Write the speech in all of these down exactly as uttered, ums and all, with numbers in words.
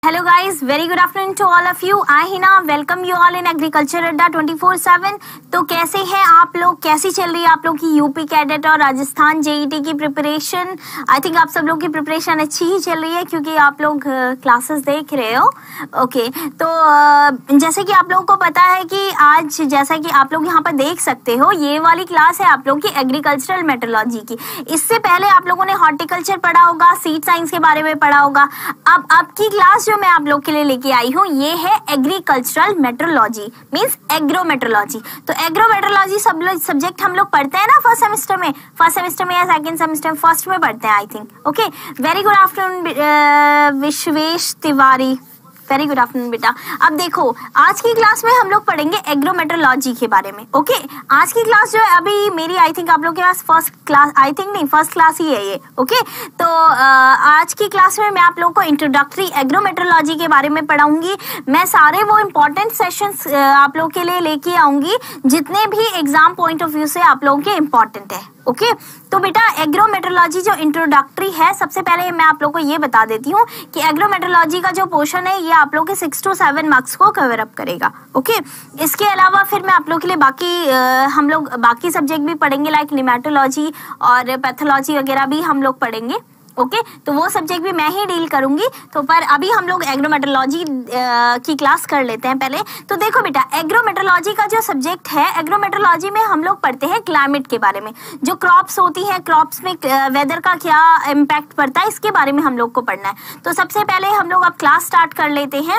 Hello guys, very good afternoon to all of you. I Hina welcome you all in Agriculture Adda twenty four seven. तो कैसे हैं आप लोग, कैसी चल रही है आप लोग की यूपी कैडेट और राजस्थान जेईटी की प्रिपरेशन? आई थिंक आप सब लोग की प्रिपरेशन अच्छी ही चल रही है क्योंकि आप लोग क्लासेस देख रहे हो। ओके, तो जैसे कि आप लोगों को पता है कि आज जैसा कि आप लोग यहाँ पर देख सकते हो, ये वाली क्लास है आप लोग की एग्रीकल्चरल मेट्रोलॉजी की। इससे पहले आप लोगों ने हॉर्टिकल्चर पढ़ा होगा, सीड साइंस के बारे में पढ़ा होगा। अब आपकी क्लास जो मैं आप लोग के लिए लेके आई हूँ ये है एग्रीकल्चरल मेट्रोलॉजी, मींस एग्रोमेट्रोलॉजी। तो एग्रोमेट्रोलॉजी सब लोग सब्जेक्ट हम लोग पढ़ते हैं ना फर्स्ट सेमेस्टर में, फर्स्ट सेमेस्टर में या सेकंड सेमेस्टर में, फर्स्ट में पढ़ते हैं I think. Okay, very good afternoon Vishwesh Tiwari, very good afternoon बेटा। अब देखो आज की क्लास में हम लोग पढ़ेंगे एग्रोमेट्रोलॉजी के बारे में। ओके, आज की क्लास जो है अभी मेरी आई थिंक आप लोग के पास फर्स्ट क्लास, आई थिंक नहीं फर्स्ट क्लास ही है ये। ओके, तो आज की क्लास में मैं आप लोगों को इंट्रोडक्टरी एग्रोमेट्रोलॉजी के बारे में पढ़ाऊंगी। मैं सारे वो इम्पोर्टेंट सेशंस आप लोग के लिए लेके आऊंगी जितने भी एग्जाम पॉइंट ऑफ व्यू से आप लोगों के इम्पोर्टेंट है। Okay okay? तो बेटा एग्रोमेट्रोलॉजी जो इंट्रोडक्टरी है, सबसे पहले मैं आप लोग को ये बता देती हूँ कि एग्रोमेट्रोलॉजी का जो पोर्शन है ये आप लोग के सिक्स टू सेवन मार्क्स को कवर अप करेगा। Okay okay? इसके अलावा फिर मैं आप लोग के लिए बाकी आ, हम लोग बाकी सब्जेक्ट भी पढ़ेंगे, लाइक निमेटोलॉजी और पैथोलॉजी वगैरह भी हम लोग पढ़ेंगे। ओके okay, तो वो सब्जेक्ट भी मैं ही डील करूंगी। तो पर अभी हम लोग एग्रोमेट्रोलॉजी की क्लास कर लेते हैं पहले। तो देखो बेटा, एग्रोमेट्रोलॉजी का जो सब्जेक्ट है, एग्रोमेट्रोलॉजी में हम लोग पढ़ते हैं क्लाइमेट के बारे में, जो क्रॉप्स होती हैं, क्रॉप्स में वेदर का क्या इम्पैक्ट पड़ता है, इसके बारे में हम लोग को पढ़ना है। तो सबसे पहले हम लोग अब क्लास स्टार्ट कर लेते हैं।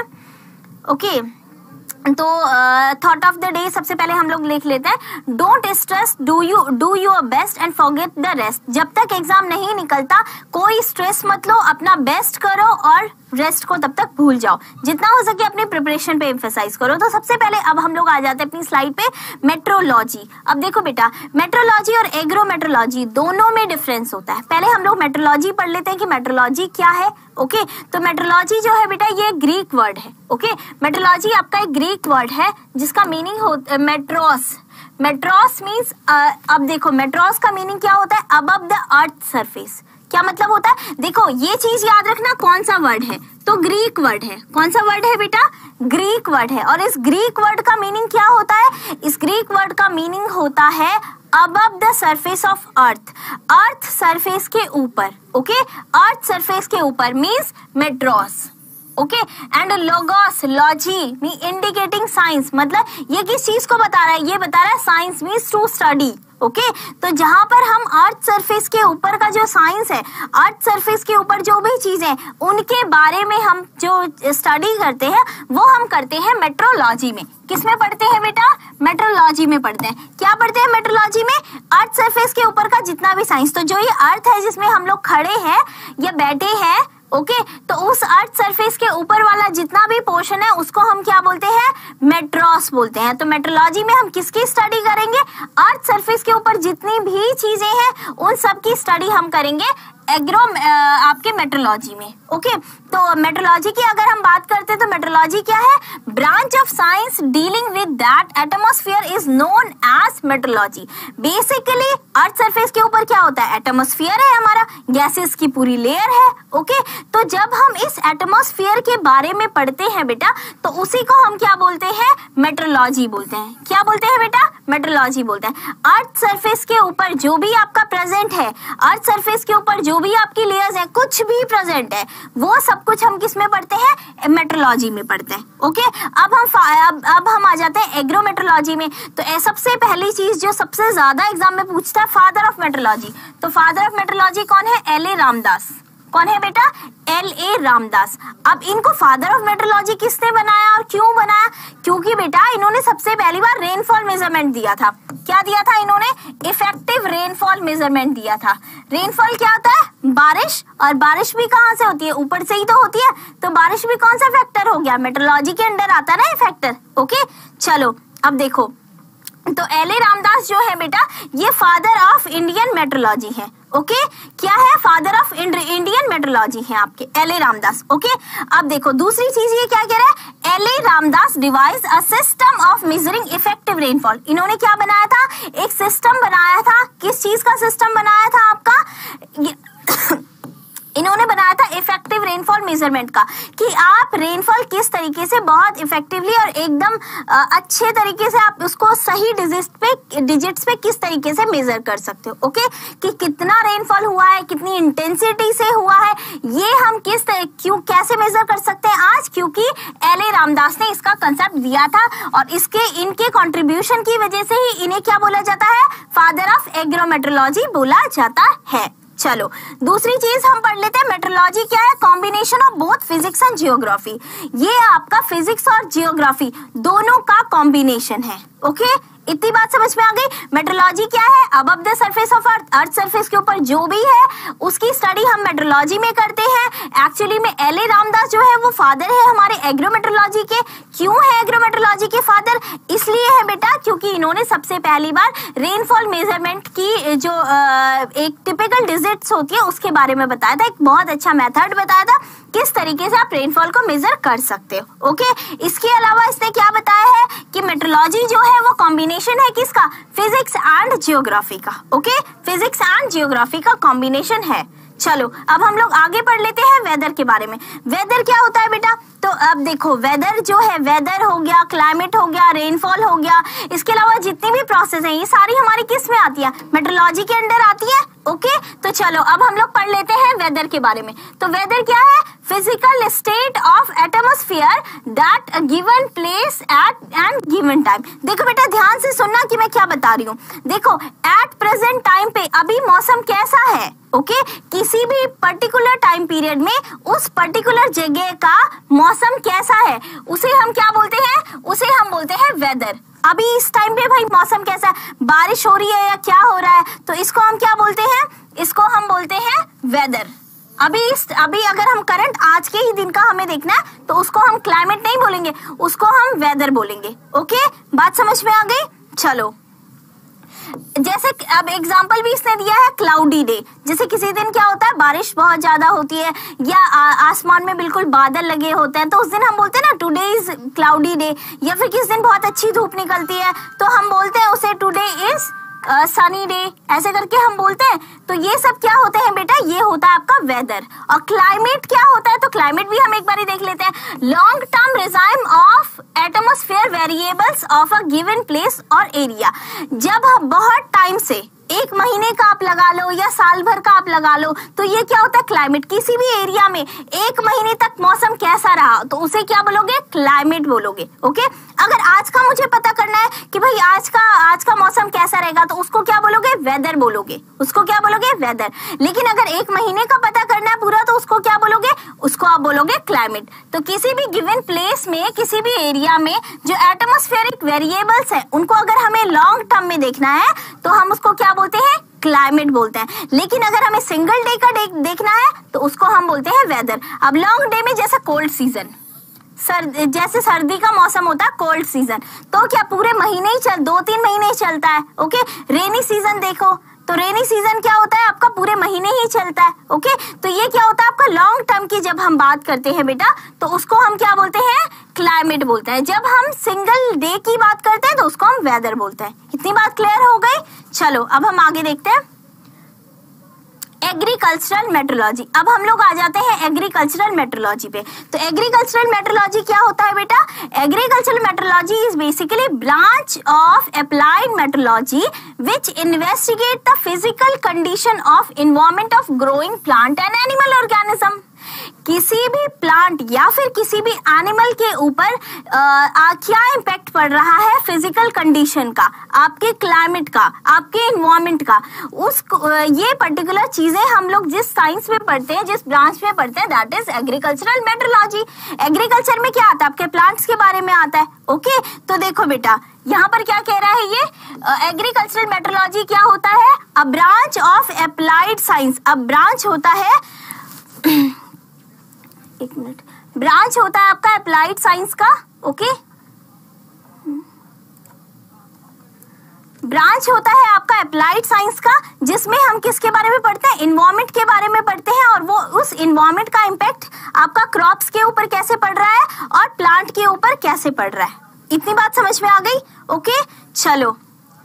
ओके okay, तो थॉट ऑफ द डे सबसे पहले हम लोग लिख लेते हैं, don't stress, do you do your best and forget the rest. जब तक एग्जाम नहीं निकलता कोई स्ट्रेस मत लो, अपना बेस्ट करो और रेस्ट को तब तक भूल जाओ। जितना हो सके अपनी प्रिपरेशन पे एम्फेसाइज करो। तो सबसे पहले अब हम लोग आ जाते हैं अपनी स्लाइड पे, मेट्रोलॉजी। अब देखो बेटा, मेट्रोलॉजी और एग्रोमेट्रोलॉजी दोनों में डिफरेंस होता है। पहले हम लोग मेट्रोलॉजी पढ़ लेते हैं कि मेट्रोलॉजी क्या है। Okay okay? तो मेट्रोलॉजी जो है बेटा ये ग्रीक वर्ड है। Okay okay? मेट्रोलॉजी आपका एक ग्रीक वर्ड है जिसका मीनिंग होता मेट्रोस। मेट्रोस मीन्स अब देखो मेट्रोस का मीनिंग क्या होता है, अबव द अर्थ सरफेस। क्या मतलब होता है, देखो ये चीज याद रखना, कौन सा वर्ड है, तो ग्रीक वर्ड है। कौन सा वर्ड है बेटा, ग्रीक वर्ड है। और इस ग्रीक वर्ड का मीनिंग क्या होता है, इस ग्रीक वर्ड का मीनिंग होता है above the surface of earth, earth surface के ऊपर। ओके, अर्थ सरफेस के ऊपर means meteoros. Okay, and logos, logy me indicating science, मतलब ये किस चीज को बता रहा है, ये बता रहा है science means to study. Okay okay? तो जहां पर हम अर्थ सरफेस के ऊपर का जो साइंस है, अर्थ सरफेस के ऊपर जो भी चीजें उनके बारे में हम जो स्टडी करते हैं वो हम करते हैं मेट्रोलॉजी में। किसमें पढ़ते हैं बेटा, मेट्रोलॉजी में पढ़ते हैं। क्या पढ़ते हैं मेट्रोलॉजी में, अर्थ सरफेस के ऊपर का जितना भी साइंस। तो जो ये अर्थ है जिसमें हम लोग खड़े हैं या बैठे हैं, ओके okay, तो उस अर्थ सरफेस के ऊपर वाला जितना भी पोर्शन है उसको हम क्या बोलते हैं, मेट्रोस बोलते हैं। तो मेट्रोलॉजी में हम किसकी स्टडी करेंगे, अर्थ सरफेस के ऊपर जितनी भी चीजें हैं उन सब की स्टडी हम करेंगे एग्रो आपके मेट्रोलॉजी में। Okay okay? तो मेट्रोलॉजी की अगर हम बात करते हैं तो मेट्रोलॉजी क्या है, branch of science dealing with that atmosphere is known as meteorology. Basically earth surface के ऊपर क्या होता है, एटमॉस्फेयर है हमारा, गैसेस की पूरी लेयर है। Okay okay? तो जब हम इस एटमॉस्फेयर के बारे में पढ़ते हैं बेटा तो उसी को हम क्या बोलते हैं, मेट्रोलॉजी बोलते हैं। क्या बोलते हैं बेटा, मेट्रोलॉजी बोलते हैं। अर्थ सरफेस के ऊपर जो भी आपका प्रेजेंट है, अर्थ सरफेस के ऊपर जो भी आपकी लेयर्स है, कुछ भी प्रेजेंट है, वो सब कुछ हम किस में पढ़ते हैं, मेट्रोलॉजी में पढ़ते हैं। Okay okay? अब हम अब, अब हम आ जाते हैं एग्रोमेट्रोलॉजी में। तो सबसे पहली चीज जो सबसे ज्यादा एग्जाम में पूछता है, फादर ऑफ मेट्रोलॉजी। तो फादर ऑफ मेट्रोलॉजी कौन है, एल ए रामदास। कौन है बेटा, एल ए रामदास। अब इनको फादर ऑफ मेट्रोलॉजी किसने बनाया और क्यों बनाया, क्योंकि बेटा इन्होंने सबसे पहली बार रेनफॉल मेजरमेंट दिया था। क्या दिया था इन्होंने, इफेक्टिव रेनफॉल मेजरमेंट दिया था। रेनफॉल क्या होता है, बारिश, और बारिश भी कहाँ से होती है, ऊपर से ही तो होती है। तो बारिश भी कौन सा फैक्टर हो गया, मेट्रोलॉजी के अंडर आता है ना ये फैक्टर। ओके चलो अब देखो, तो एल ए रामदास जो है बेटा ये फादर ऑफ इंडियन मेट्रोलॉजी है। Okay okay? क्या है, फादर ऑफ इंडियन मेट्रोलॉजी है आपके L A Ramdas. Okay okay? अब देखो दूसरी चीज ये क्या कह रहा है, L A Ramdas devise a system of measuring effective rainfall. इन्होंने क्या बनाया था, एक सिस्टम बनाया था। किस चीज का सिस्टम बनाया था आपका, इन्होंने बनाया था इफेक्टिव रेनफॉल मेजरमेंट का, कि आप रेनफॉल किस तरीके से बहुत इफेक्टिवली और एकदम अच्छे तरीके से आप उसको सही डिजिट पे डिजिट्स पे किस तरीके से मेजर कर सकते हो। ओके, कि कितना रेनफॉल हुआ है, कितनी इंटेंसिटी से हुआ है, ये हम किस तरह क्यों कैसे मेजर कर सकते हैं आज, क्योंकि एल ए रामदास ने इसका कंसेप्ट दिया था और इसके इनके कंट्रीब्यूशन की वजह से ही इन्हें क्या बोला जाता है, फादर ऑफ एग्रोमेट्रोलॉजी बोला जाता है। चलो दूसरी चीज हम पढ़ लेते हैं, मेट्रोलॉजी क्या है, combination of both physics and geography. ये आपका फिजिक्स और जियोग्राफी दोनों का कॉम्बिनेशन है। ओके, इतनी बात समझ में आ गई। मेट्रोलॉजी क्या है, above the surface of earth, earth surface के ऊपर जो भी है उसकी स्टडी हम मेट्रोलॉजी में करते हैं। एक्चुअली में एल ए रामदास जो है वो फादर है हमारे एग्रोमेट्रोलॉजी के। क्यों है एग्रोमेट्रोलॉजी के फादर, इसलिए है बेटा क्योंकि इन्होंने सबसे पहली बार रेनफॉल मेजरमेंट की जो एक टिपिकल डिजिट्स होती है उसके बारे में बताया था, एक बहुत अच्छा मेथड बताया था किस तरीके से आप रेनफॉल को मेजर कर सकते हो। ओके, इसके अलावा इसने क्या बताया है कि मेट्रोलॉजी जो है वो कॉम्बिनेशन है किसका, फिजिक्स एंड जियोग्राफी का। ओके, फिजिक्स एंड जियोग्राफी का कॉम्बिनेशन है। चलो अब हम लोग आगे पढ़ लेते हैं वेदर के बारे में। वेदर क्या होता है बेटा, तो अब देखो वेदर जो है, वेदर हो गया, क्लाइमेट हो गया, रेनफॉल हो गया, इसके अलावा जितनी भी प्रोसेस है ये सारी हमारी किस में आती है, मेट्रोलॉजी के अंडर आती है। ओके, तो चलो अब हम लोग पढ़ लेते हैं वेदर के बारे में। तो वेदर क्या है, physical state of atmosphere that a given place at and given time. देखो बेटा ध्यान से सुनना कि मैं क्या बता रही हूँ। देखो एट प्रेजेंट टाइम पे अभी मौसम कैसा है, ओके okay? किसी भी पर्टिकुलर टाइम पीरियड में उस पर्टिकुलर जगह का मौसम कैसा है उसे हम क्या बोलते हैं, उसे हम बोलते हैं वेदर। अभी इस टाइम पे भाई मौसम कैसा है, बारिश हो रही है या क्या हो रहा है, तो इसको हम क्या बोलते हैं, इसको हम बोलते हैं वेदर। अभी इस अभी अगर हम करंट आज के ही दिन का हमें देखना है तो उसको हम क्लाइमेट नहीं बोलेंगे, उसको हम वेदर बोलेंगे। ओके, बात समझ में आ गई। चलो जैसे अब एग्जाम्पल भी इसने दिया है क्लाउडी डे, जैसे किसी दिन क्या होता है बारिश बहुत ज्यादा होती है या आ, आसमान में बिल्कुल बादल लगे होते हैं, तो उस दिन हम बोलते हैं ना टुडे इज क्लाउडी डे। या फिर किस दिन बहुत अच्छी धूप निकलती है तो हम बोलते हैं उसे टुडे इज सनी डे, ऐसे करके हम बोलते हैं। तो ये सब क्या होते हैं बेटा, ये होता है आपका वेदर। और क्लाइमेट क्या होता है, तो क्लाइमेट भी हम एक बार देख लेते हैं, long term regime of atmosphere variables of a given place और एरिया। जब हम बहुत टाइम से, एक महीने का आप लगा लो या साल भर का आप लगा लो, तो ये क्या होता है क्लाइमेट। किसी भी एरिया में एक महीने तक मौसम कैसा रहा तो उसे क्या बोलोगे, क्लाइमेट बोलोगे। ओके, अगर आज का मुझे पता करना है कि भाई आज का आज का मौसम कैसा रहेगा तो उसको क्या बोलोगे, वेदर बोलोगे, उसको क्या बोलोगे, वेदर। लेकिन अगर एक महीने का पता करना है पूरा तो उसको क्या बोलोगे, उसको आप बोलोगे क्लाइमेट। तो किसी भी गिवन प्लेस में, किसी भी एरिया में जो एटमॉस्फेरिक वेरिएबल्स है उनको अगर हमें लॉन्ग टर्म में देखना है तो हम उसको क्या बोलते हैं, क्लाइमेट बोलते हैं। लेकिन अगर हमें सिंगल डे का दे, देखना है तो उसको हम बोलते हैं वेदर। अब लॉन्ग डे में जैसे कोल्ड सीजन, सर जैसे सर्दी का मौसम होता है कोल्ड सीजन, तो क्या पूरे महीने ही चल दो तीन महीने ही चलता है। ओके, रेनी सीजन देखो तो रेनी सीजन क्या होता है आपका पूरे महीने ही चलता है। ओके, तो ये क्या होता है आपका लॉन्ग टर्म की जब हम बात करते हैं बेटा तो उसको हम क्या बोलते हैं, क्लाइमेट बोलते हैं। जब हम सिंगल डे की बात करते हैं तो उसको हम वेदर बोलते हैं। इतनी बात क्लियर हो गई। चलो अब हम आगे देखते हैं एग्रीकल्चरल मेट्रोलॉजी। अब हम लोग आ जाते हैं एग्रीकल्चरल मेट्रोलॉजी पे। तो एग्रीकल्चरल मेट्रोलॉजी क्या होता है बेटा, agricultural meteorology is basically branch of applied meteorology which investigate the physical condition of environment of growing plant and animal organism. किसी भी प्लांट या फिर किसी भी एनिमल के ऊपर क्या इम्पैक्ट पड़ रहा है फिजिकल कंडीशन का, आपके क्लाइमेट का, आपके एनवायरनमेंट का, उस ये पर्टिकुलर चीजें हम लोग जिस साइंस में पढ़ते हैं, जिस ब्रांच में पढ़ते हैं, that is agricultural meteorology. Agriculture में क्या आता है, आपके प्लांट्स के बारे में आता है। ओके, तो देखो बेटा यहाँ पर क्या कह रहा है ये, एग्रीकल्चरल uh, मेट्रोलॉजी क्या होता है, a branch of applied science. अब ब्रांच होता है एक मिनट ब्रांच होता है आपका अप्लाइड साइंस का। ओके, ब्रांच होता है आपका अप्लाइड साइंस का, जिसमें हम किसके बारे में पढ़ते हैं, एनवायरनमेंट के बारे में पढ़ते हैं, और वो उस एनवायरनमेंट का इम्पैक्ट आपका क्रॉप्स के ऊपर कैसे पड़ रहा है और प्लांट के ऊपर कैसे पड़ रहा है। इतनी बात समझ में आ गई। ओके, चलो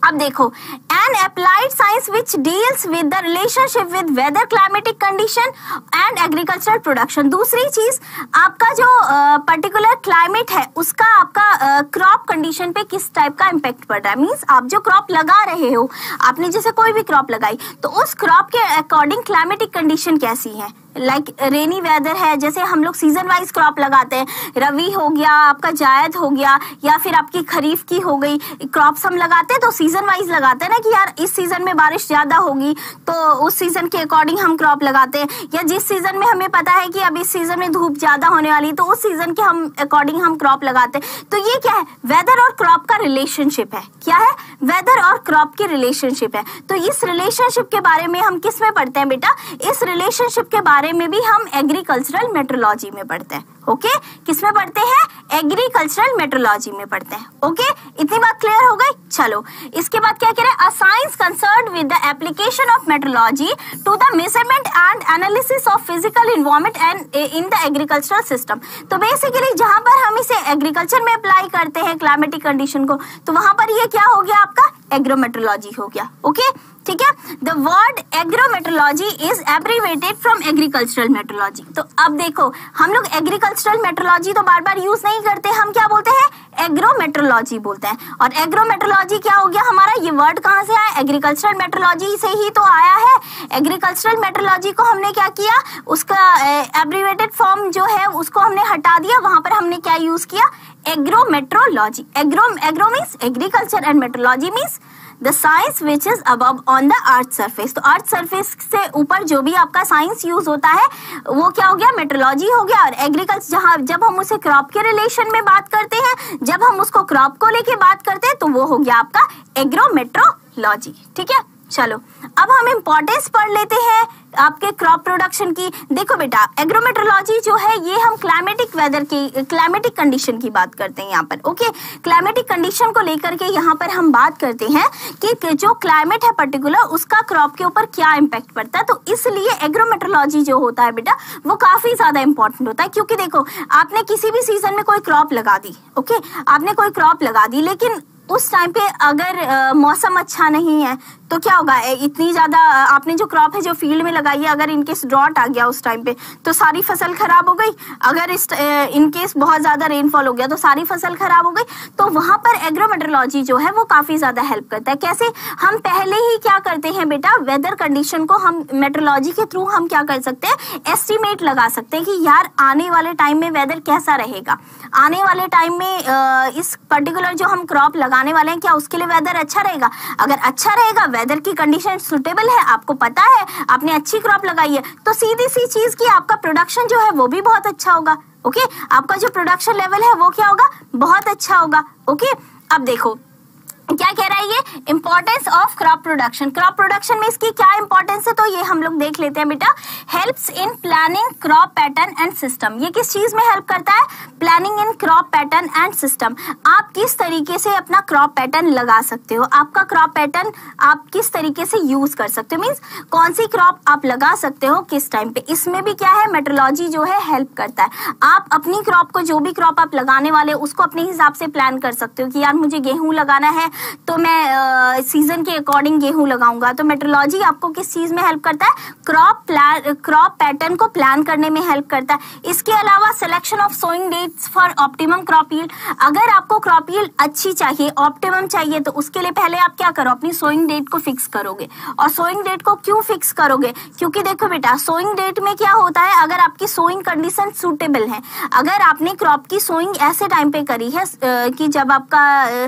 अब देखो, an applied science which deals with the relationship with weather, climatic condition and agricultural production. दूसरी चीज, आपका जो पर्टिकुलर uh, क्लाइमेट है उसका आपका क्रॉप uh, कंडीशन पे किस टाइप का इम्पैक्ट पड़ रहा है। मींस आप जो क्रॉप लगा रहे हो, आपने जैसे कोई भी क्रॉप लगाई तो उस क्रॉप के अकॉर्डिंग क्लाइमेटिक कंडीशन कैसी है। लाइक रेनी वेदर है, जैसे हम लोग सीजन वाइज क्रॉप लगाते हैं, रवि हो गया, आपका जायद हो गया, या फिर आपकी खरीफ की हो गई, क्रॉप्स हम लगाते हैं तो सीजन वाइज लगाते हैं ना, कि यार इस सीजन में बारिश ज्यादा होगी तो उस सीजन के अकॉर्डिंग हम क्रॉप लगाते हैं, या जिस सीजन में हमें पता है कि अब इस सीजन में धूप ज्यादा होने वाली तो उस सीजन के हम अकॉर्डिंग हम क्रॉप लगाते हैं। तो ये क्या है, वेदर और क्रॉप का रिलेशनशिप है। क्या है, वेदर और क्रॉप की रिलेशनशिप है। तो इस रिलेशनशिप के बारे में हम किस में पढ़ते हैं बेटा, इस रिलेशनशिप के बारे में भी हम एग्रीकल्चरल मेट्रोलॉजी में पढ़ते हैं। ओके, किस में पढ़ते हैं, एग्रीकल्चरल मेट्रोलॉजी में पढ़ते हैं। ओके, इतनी बात क्लियर हो गई। चलो इसके बाद क्या कह रहे हैं, a science concerned with the application of meteorology to the measurement and analysis of physical environment and in the agricultural system. तो बेसिकली जहां पर हम इसे एग्रीकल्चर में अप्लाई करते हैं क्लाइमेटिक कंडीशन को, तो वहां पर ये क्या हो गया, आपका एग्रोमेट्रोलॉजी हो गया। ओके, ठीक है। The word agrometeorology is abbreviated from agricultural meteorology. तो अब देखो, हम लोग एग्रीकल्चरल मेट्रोलॉजी तो बार बार यूज नहीं करते, हम क्या बोलते हैं, एग्रोमेट्रोलॉजी बोलते हैं। और एग्रोमेट्रोलॉजी क्या हो गया हमारा, ये वर्ड कहाँ से आया, एग्रीकल्चरल मेट्रोलॉजी से ही तो आया है। एग्रीकल्चरल मेट्रोलॉजी को हमने क्या किया, उसका एब्रीवेटेड फॉर्म जो है उसको हमने हटा दिया, वहां पर हमने क्या यूज किया, agrometeorology. Agro agro means agriculture and meteorology means the science which is above on the earth surface. तो अर्थ सरफेस से ऊपर जो भी आपका साइंस यूज होता है वो क्या हो गया, मेट्रोलॉजी हो गया। और एग्रीकल्चर, जहां जब हम उसे क्रॉप के रिलेशन में बात करते हैं, जब हम उसको क्रॉप को लेके बात करते हैं, तो वो हो गया आपका एग्रोमेट्रोलॉजी। ठीक है, चलो अब हम इम्पोर्टेंस पढ़ लेते हैं आपके क्रॉप प्रोडक्शन की। देखो बेटा, एग्रोमेट्रोलॉजी जो है ये हम क्लाइमेटिक वेदर की, क्लाइमेटिक कंडीशन की बात करते हैं यहाँ पर। ओके, क्लाइमेटिक कंडीशन को लेकर के यहाँ पर हम बात करते हैं कि जो क्लाइमेट है पर्टिकुलर, उसका क्रॉप के ऊपर क्या इम्पैक्ट पड़ता है। तो इसलिए एग्रोमेट्रोलॉजी जो होता है बेटा, वो काफी ज्यादा इंपॉर्टेंट होता है। क्योंकि देखो, आपने किसी भी सीजन में कोई क्रॉप लगा दी, ओके, आपने कोई क्रॉप लगा दी, लेकिन उस टाइम पे अगर आ, मौसम अच्छा नहीं है तो क्या होगा, इतनी ज्यादा आपने जो क्रॉप है जो फील्ड में लगाई है, अगर इनकेस ड्रॉट आ गया उस टाइम पे तो सारी फसल खराब हो गई। अगर इस इनकेस बहुत ज्यादा रेनफॉल हो गया तो सारी फसल खराब हो गई। तो वहां पर एग्रोमेट्रोलॉजी जो है वो काफी ज्यादा हेल्प करता है। कैसे, हम पहले ही क्या करते हैं बेटा, वेदर कंडीशन को हम मेट्रोलॉजी के थ्रू हम क्या कर सकते हैं, एस्टिमेट लगा सकते हैं कि यार आने वाले टाइम में वेदर कैसा रहेगा, आने वाले टाइम में आ, इस पर्टिकुलर जो हम क्रॉप लगाने वाले हैं क्या उसके लिए वेदर अच्छा रहेगा। अगर अच्छा रहेगा, वेदर की कंडीशन सुटेबल है, आपको पता है, आपने अच्छी क्रॉप लगाई है, तो सीधी सी चीज की आपका प्रोडक्शन जो है वो भी बहुत अच्छा होगा। ओके, आपका जो प्रोडक्शन लेवल है वो क्या होगा, बहुत अच्छा होगा। ओके, अब देखो क्या कह रहा है ये, importance of crop production. Crop production में इसकी क्या इंपॉर्टेंस है, तो ये हम लोग देख लेते हैं बेटा। Helps in planning crop pattern and system. ये किस चीज में हेल्प करता है, planning in crop pattern and system. आप किस तरीके से अपना क्रॉप पैटर्न लगा सकते हो, आपका क्रॉप पैटर्न आप किस तरीके से यूज कर सकते हो, मीन्स कौन सी क्रॉप आप लगा सकते हो किस टाइम पे। इसमें भी क्या है, मेट्रोलॉजी जो है हेल्प करता है। आप अपनी क्रॉप को, जो भी क्रॉप आप लगाने वाले उसको अपने हिसाब से प्लान कर सकते हो कि यार मुझे गेहूं लगाना है तो मैं सीजन uh, के अकॉर्डिंग गेहूं लगाऊंगा। तो मेट्रोलॉजी आपको किस चीज में हेल्प करता है, क्रॉप प्लान, क्रॉप पैटर्न को प्लान करने में हेल्प करता है। इसके अलावा selection of sowing dates for optimum crop yield. अगर आपको क्रॉप यील्ड अच्छी चाहिए, ऑप्टिमम चाहिए, तो उसके लिए पहले आप क्या करो, अपनी सोइंग डेट को फिक्स करोगे। और सोइंग डेट को क्यों फिक्स करोगे, क्योंकि देखो बेटा, सोइंग डेट में क्या होता है, अगर आपकी सोइंग कंडीशन सूटेबल है, अगर आपने क्रॉप की सोइंग ऐसे टाइम पे करी है कि जब आपका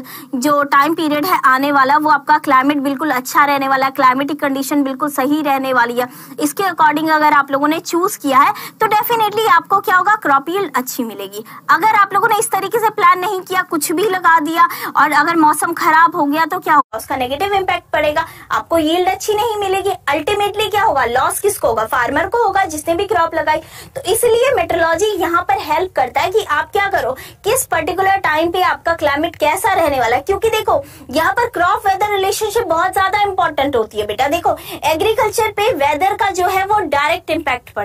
जो टाइम पीरियड है आने वाला वो आपका क्लाइमेट बिल्कुल अच्छा रहने वाला है, क्लाइमेटिक कंडीशन बिल्कुल सही रहने वाली है, इसके अकॉर्डिंग अगर आप लोगों ने चूज किया है तो डेफिनेटली आपको क्या होगा, क्रॉप यील्ड अच्छी मिलेगी। अगर आप लोगों ने इस तरीके से प्लान नहीं किया, कुछ भी लगा दिया और अगर मौसम खराब हो गया तो क्या होगा, उसका नेगेटिव इंपैक्ट पड़ेगा, आपको यील्ड अच्छी नहीं मिलेगी। अल्टीमेटली क्या होगा, लॉस किसको होगा, फार्मर को होगा जिसने भी क्रॉप लगाई। तो इसलिए मेट्रोलॉजी यहाँ पर हेल्प करता है कि आप क्या करो, किस पर्टिकुलर टाइम पे आपका क्लाइमेट कैसा रहने वाला है। क्योंकि देखो यहाँ पर क्रॉप वेदर रिलेशनशिप बहुत ज्यादा इंपॉर्टेंट होती है बेटा। देखो एग्रीकल्चर पे वेदर का जो है वो डायरेक्ट इंपैक्ट पड़ता है,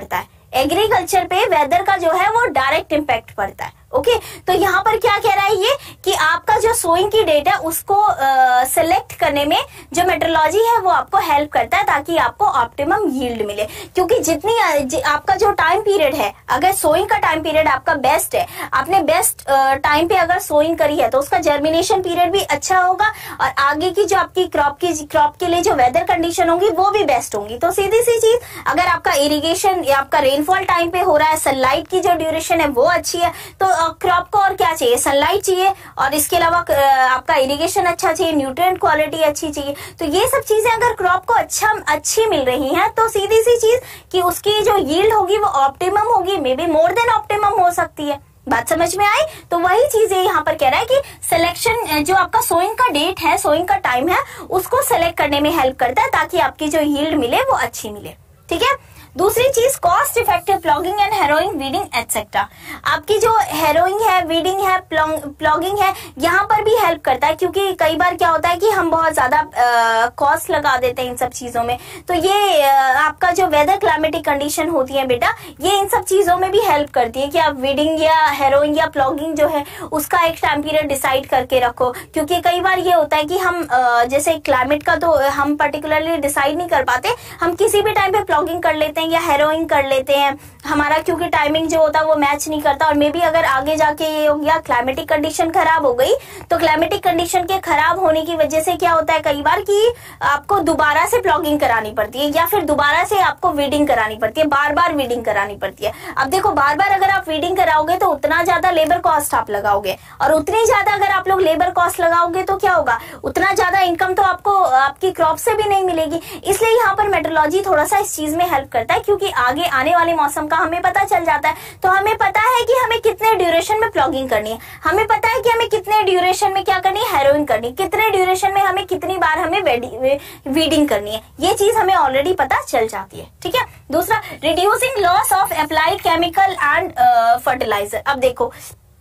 एग्रीकल्चर पे वेदर का जो है वो डायरेक्ट इम्पैक्ट पड़ता है। ओके okay, तो यहाँ पर क्या कह रहा है ये कि आपका जो सोइंग की डेट है उसको सिलेक्ट uh, करने में जो मेट्रोलॉजी है वो आपको हेल्प करता है ताकि आपको ऑप्टिमम यील्ड मिले। क्योंकि जितनी ज, आपका जो टाइम पीरियड है, अगर सोइंग का टाइम पीरियड आपका बेस्ट है, आपने बेस्ट टाइम uh, पे अगर सोइंग करी है तो उसका जर्मिनेशन पीरियड भी अच्छा होगा और आगे की जो आपकी क्रॉप की क्रॉप के लिए जो वेदर कंडीशन होंगी वो भी बेस्ट होंगी। तो सीधी सी चीज, अगर आपका इरिगेशन या आपका रेनफॉल टाइम पे हो रहा है, सनलाइट की जो ड्यूरेशन है वो अच्छी है, तो क्रॉप को और क्या चाहिए, सनलाइट चाहिए और इसके अलावा आपका इरिगेशन अच्छा चाहिए, न्यूट्रिएंट क्वालिटी अच्छी चाहिए। तो ये सब चीजें अगर क्रॉप को अच्छा अच्छी मिल रही हैं तो सीधी सी चीज कि उसकी जो यील्ड होगी वो ऑप्टिमम होगी, may be more than optimum हो सकती है। बात समझ में आई? तो वही चीज यहाँ पर कह रहा है कि सिलेक्शन जो आपका सोइंग का डेट है, सोइंग का टाइम है, उसको सेलेक्ट करने में हेल्प करता है ताकि आपकी जो यील्ड मिले वो अच्छी मिले। ठीक है। दूसरी चीज cost effective ploughing and harrowing, weeding etcetera. आपकी जो हैरोइंग है, वीडिंग है, प्लॉगिंग है, यहाँ पर भी हेल्प करता है क्योंकि कई बार क्या होता है कि हम बहुत ज्यादा कॉस्ट लगा देते हैं इन सब चीजों में। तो ये आ, आपका जो वेदर क्लाइमेटिक कंडीशन होती है बेटा, ये इन सब चीजों में भी हेल्प करती है कि आप वीडिंग या हैरोइंग या प्लॉगिंग जो है उसका एक टाइम पीरियड डिसाइड करके रखो। क्योंकि कई बार ये होता है कि हम आ, जैसे क्लाइमेट का तो हम पर्टिकुलरली डिसाइड नहीं कर पाते, हम किसी भी टाइम पे प्लॉगिंग कर लेते हैं या हैरोइंग कर लेते हैं, हमारा क्योंकि टाइमिंग जो होता है वो मैच नहीं करता। और मे बी अगर आगे जाके ये हो गया क्लाइमेटिक कंडीशन खराब हो गई, तो क्लाइमेटिक कंडीशन के खराब होने की वजह से क्या होता है कई बार कि आपको दोबारा से प्लॉगिंग करानी पड़ती है या फिर दोबारा से आपको वीडिंग करानी पड़ती है, बार बार वीडिंग करानी पड़ती है। अब देखो, बार बार अगर आप वीडिंग कराओगे तो उतना ज्यादा लेबर कॉस्ट आप लगाओगे और उतनी ज्यादा अगर आप लोग लेबर कॉस्ट लगाओगे तो क्या होगा, उतना ज्यादा इनकम तो आपको आपकी क्रॉप से भी नहीं मिलेगी। इसलिए यहाँ पर मेट्रोलॉजी थोड़ा सा इस चीज में हेल्प करता है क्योंकि आगे आने वाले मौसम का हमें पता चल जाता है। तो हमें पता है कि हमें कितने ड्यूरेशन में प्लॉगिंग करनी है, हमें पता है कि हमें कितने ड्यूरेशन में क्या करनी है, हैरोइंग करनी है, कितने ड्यूरेशन में हमें कितनी बार हमें वीडिंग करनी है, ये चीज हमें ऑलरेडी पता चल जाती है। ठीक है। दूसरा, reducing loss of applied chemical and fertiliser. अब देखो,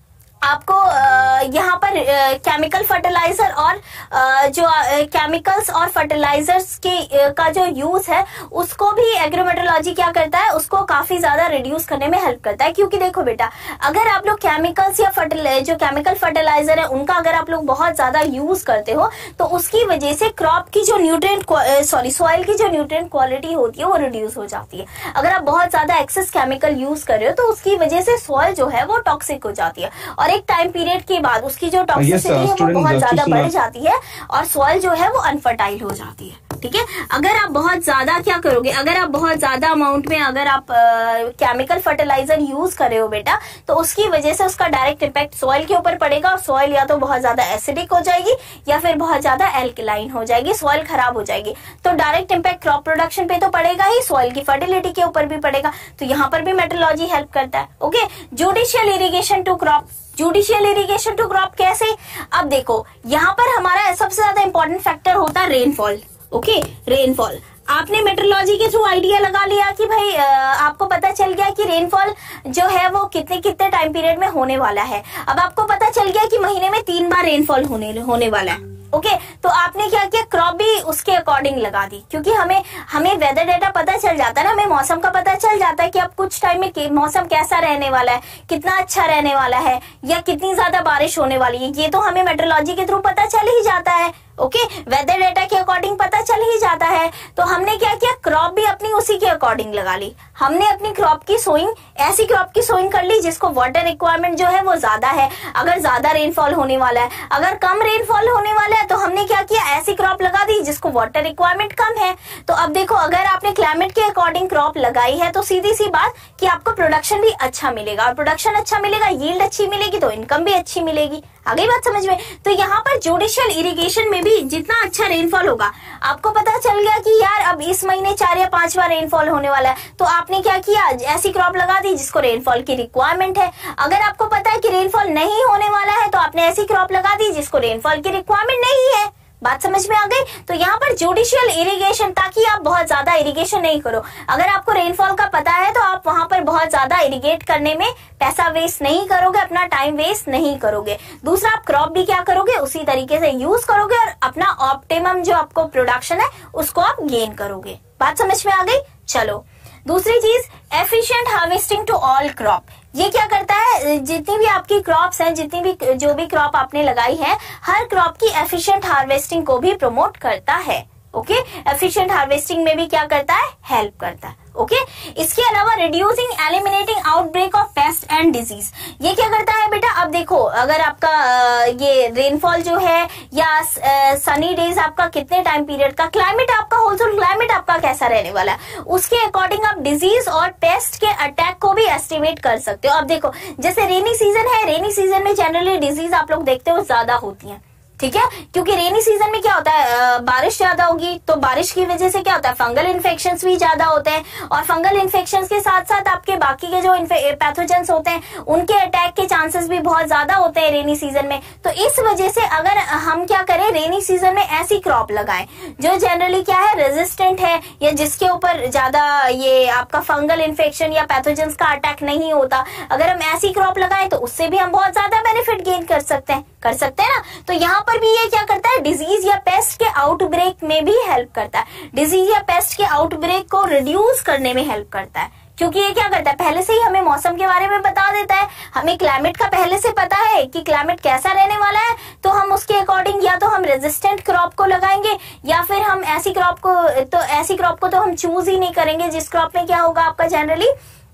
आपको यहाँ पर केमिकल फर्टिलाइजर और जो केमिकल्स और फर्टिलाइजर्स के का जो यूज है उसको भी एग्रोमेट्रोलॉजी क्या करता है, उसको काफी ज्यादा रिड्यूस करने में हेल्प करता है। क्योंकि देखो बेटा, अगर आप लोग केमिकल्स या फर्टिलाइजर जो केमिकल फर्टिलाइजर है उनका अगर आप लोग बहुत ज्यादा यूज करते हो तो उसकी वजह से क्रॉप की जो न्यूट्रिएंट सॉरी सॉइल की जो न्यूट्रिएंट क्वालिटी होती है वो रिड्यूस हो जाती है। अगर आप बहुत ज्यादा एक्सेस केमिकल यूज कर रहे हो तो उसकी वजह से सॉइल जो है वो टॉक्सिक हो जाती है और एक टाइम पीरियड के बाद उसकी जो टॉक्सिसिटी है वो बहुत ज्यादा बढ़ जाती है और सॉइल जो है वो अनफर्टाइल हो जाती है। ठीक है। अगर आप बहुत ज्यादा क्या करोगे, अगर आप बहुत ज्यादा अमाउंट में अगर आप केमिकल फर्टिलाइजर यूज कर रहे हो बेटा, तो उसकी वजह से उसका डायरेक्ट इम्पैक्ट सॉइल के ऊपर पड़ेगा और सॉइल या तो बहुत ज्यादा एसिडिक हो जाएगी या फिर बहुत ज्यादा एल्कलाइन हो जाएगी, सॉइल खराब हो जाएगी। तो डायरेक्ट इम्पैक्ट क्रॉप प्रोडक्शन पे तो पड़ेगा ही, सॉइल की फर्टिलिटी के ऊपर भी पड़ेगा। तो यहाँ पर भी मेट्रोलॉजी हेल्प करता है। Okay. Judicial irrigation to crop, judicial irrigation to crop कैसे? अब देखो, यहाँ पर हमारा सबसे ज्यादा इंपॉर्टेंट फैक्टर होता है रेनफॉल। Okay, rainfall. आपने मेट्रोलॉजी के थ्रू आइडिया लगा लिया कि भाई आपको पता चल गया कि रेनफॉल जो है वो कितने कितने टाइम पीरियड में होने वाला है। अब आपको पता चल गया कि महीने में तीन बार रेनफॉल होने होने वाला है। ओके okay, तो आपने क्या किया, क्रॉप भी उसके अकॉर्डिंग लगा दी क्योंकि हमें हमें वेदर डेटा पता चल जाता है ना, हमें मौसम का पता चल जाता है कि अब कुछ टाइम में मौसम कैसा रहने वाला है, कितना अच्छा रहने वाला है या कितनी ज्यादा बारिश होने वाली है। ये तो हमें मेट्रोलॉजी के थ्रू पता चल ही जाता है। ओके okay, वेदर डेटा के अकॉर्डिंग पता चल ही जाता है। तो हमने क्या किया, क्रॉप भी अपनी उसी के अकॉर्डिंग लगा ली। हमने अपनी क्रॉप की सोइंग, ऐसी क्रॉप की सोइंग कर ली जिसको वाटर रिक्वायरमेंट जो है वो ज्यादा है। अगर ज्यादा रेनफॉल होने वाला है, अगर कम रेनफॉल होने वाला है तो हमने क्या किया, ऐसी क्रॉप लगा दी जिसको वाटर रिक्वायरमेंट कम है। तो अब देखो, अगर आपने क्लाइमेट के अकॉर्डिंग क्रॉप लगाई है तो सीधी सी बात कि आपको प्रोडक्शन भी अच्छा मिलेगा और प्रोडक्शन अच्छा मिलेगा, यील्ड अच्छी मिलेगी तो इनकम भी अच्छी मिलेगी। आ गई बात समझ में? तो यहाँ पर जुडिशियल इरिगेशन में भी जितना अच्छा रेनफॉल होगा, आपको पता चल गया कि यार अब इस महीने चार या पांच बार रेनफॉल होने वाला है, तो आपने क्या किया, ऐसी क्रॉप लगा दी जिसको रेनफॉल की रिक्वायरमेंट है। अगर आपको पता है कि रेनफॉल नहीं होने वाला है तो आपने ऐसी क्रॉप लगा दी जिसको रेनफॉल की रिक्वायरमेंट नहीं है। बात समझ में आ गई? तो यहाँ पर जुडिशियल इरिगेशन, ताकि आप बहुत ज्यादा इरिगेशन नहीं करो। अगर आपको रेनफॉल का पता है तो आप वहां पर बहुत ज्यादा इरिगेट करने में पैसा वेस्ट नहीं करोगे, अपना टाइम वेस्ट नहीं करोगे। दूसरा, आप क्रॉप भी क्या करोगे, उसी तरीके से यूज करोगे और अपना ऑप्टिमम जो आपको प्रोडक्शन है उसको आप गेन करोगे। बात समझ में आ गई? चलो दूसरी चीज efficient harvesting to all crop. ये क्या करता है, जितनी भी आपकी क्रॉप्स हैं, जितनी भी जो भी क्रॉप आपने लगाई है, हर क्रॉप की एफिशिएंट हार्वेस्टिंग को भी प्रमोट करता है। ओके, एफिशिएंट हार्वेस्टिंग में भी क्या करता है, हेल्प करता है। Okay okay? इसके अलावा reducing eliminating outbreak of pest and disease. ये क्या करता है बेटा, अब देखो अगर आपका ये रेनफॉल जो है या सनी डेज आपका कितने टाइम पीरियड का, क्लाइमेट आपका होलसोल क्लाइमेट आपका कैसा रहने वाला है, उसके अकॉर्डिंग आप डिजीज और पेस्ट के अटैक को भी एस्टिमेट कर सकते हो। अब देखो जैसे रेनी सीजन है, रेनी सीजन में जनरली डिजीज आप लोग देखते हो ज्यादा होती है, ठीक है, क्योंकि रेनी सीजन में क्या होता है, बारिश ज्यादा होगी, तो बारिश की वजह से क्या होता है, फंगल इन्फेक्शंस भी ज्यादा होते हैं, और फंगल इन्फेक्शंस के साथ साथ आपके बाकी के जो पैथोजेंस होते हैं उनके अटैक के चांसेस भी बहुत ज्यादा होते हैं रेनी सीजन में। तो इस वजह से अगर हम क्या करें, रेनी सीजन में ऐसी क्रॉप लगाएं जो जनरली क्या है, रेजिस्टेंट है, या जिसके ऊपर ज्यादा ये आपका फंगल इन्फेक्शन या पैथोजेंस का अटैक नहीं होता। अगर हम ऐसी क्रॉप लगाएं तो उससे भी हम बहुत ज्यादा बेनिफिट गेन कर सकते हैं कर सकते हैं ना। तो यहाँ पर भी ये क्या करता है, डिजीज या पेस्ट के आउटब्रेक में भी हेल्प करता है, डिजीज या पेस्ट के आउटब्रेक को रिड्यूस करने में हेल्प करता है, क्योंकि ये क्या करता है, पहले से ही हमें मौसम के बारे में बता देता है, हमें क्लाइमेट का पहले से पता है कि क्लाइमेट कैसा रहने वाला है, तो हम उसके अकॉर्डिंग या तो हम रेजिस्टेंट क्रॉप को लगाएंगे या फिर हम ऐसी क्रॉप को, तो ऐसी क्रॉप को तो हम चूज ही नहीं करेंगे जिस क्रॉप में क्या होगा आपका, जनरली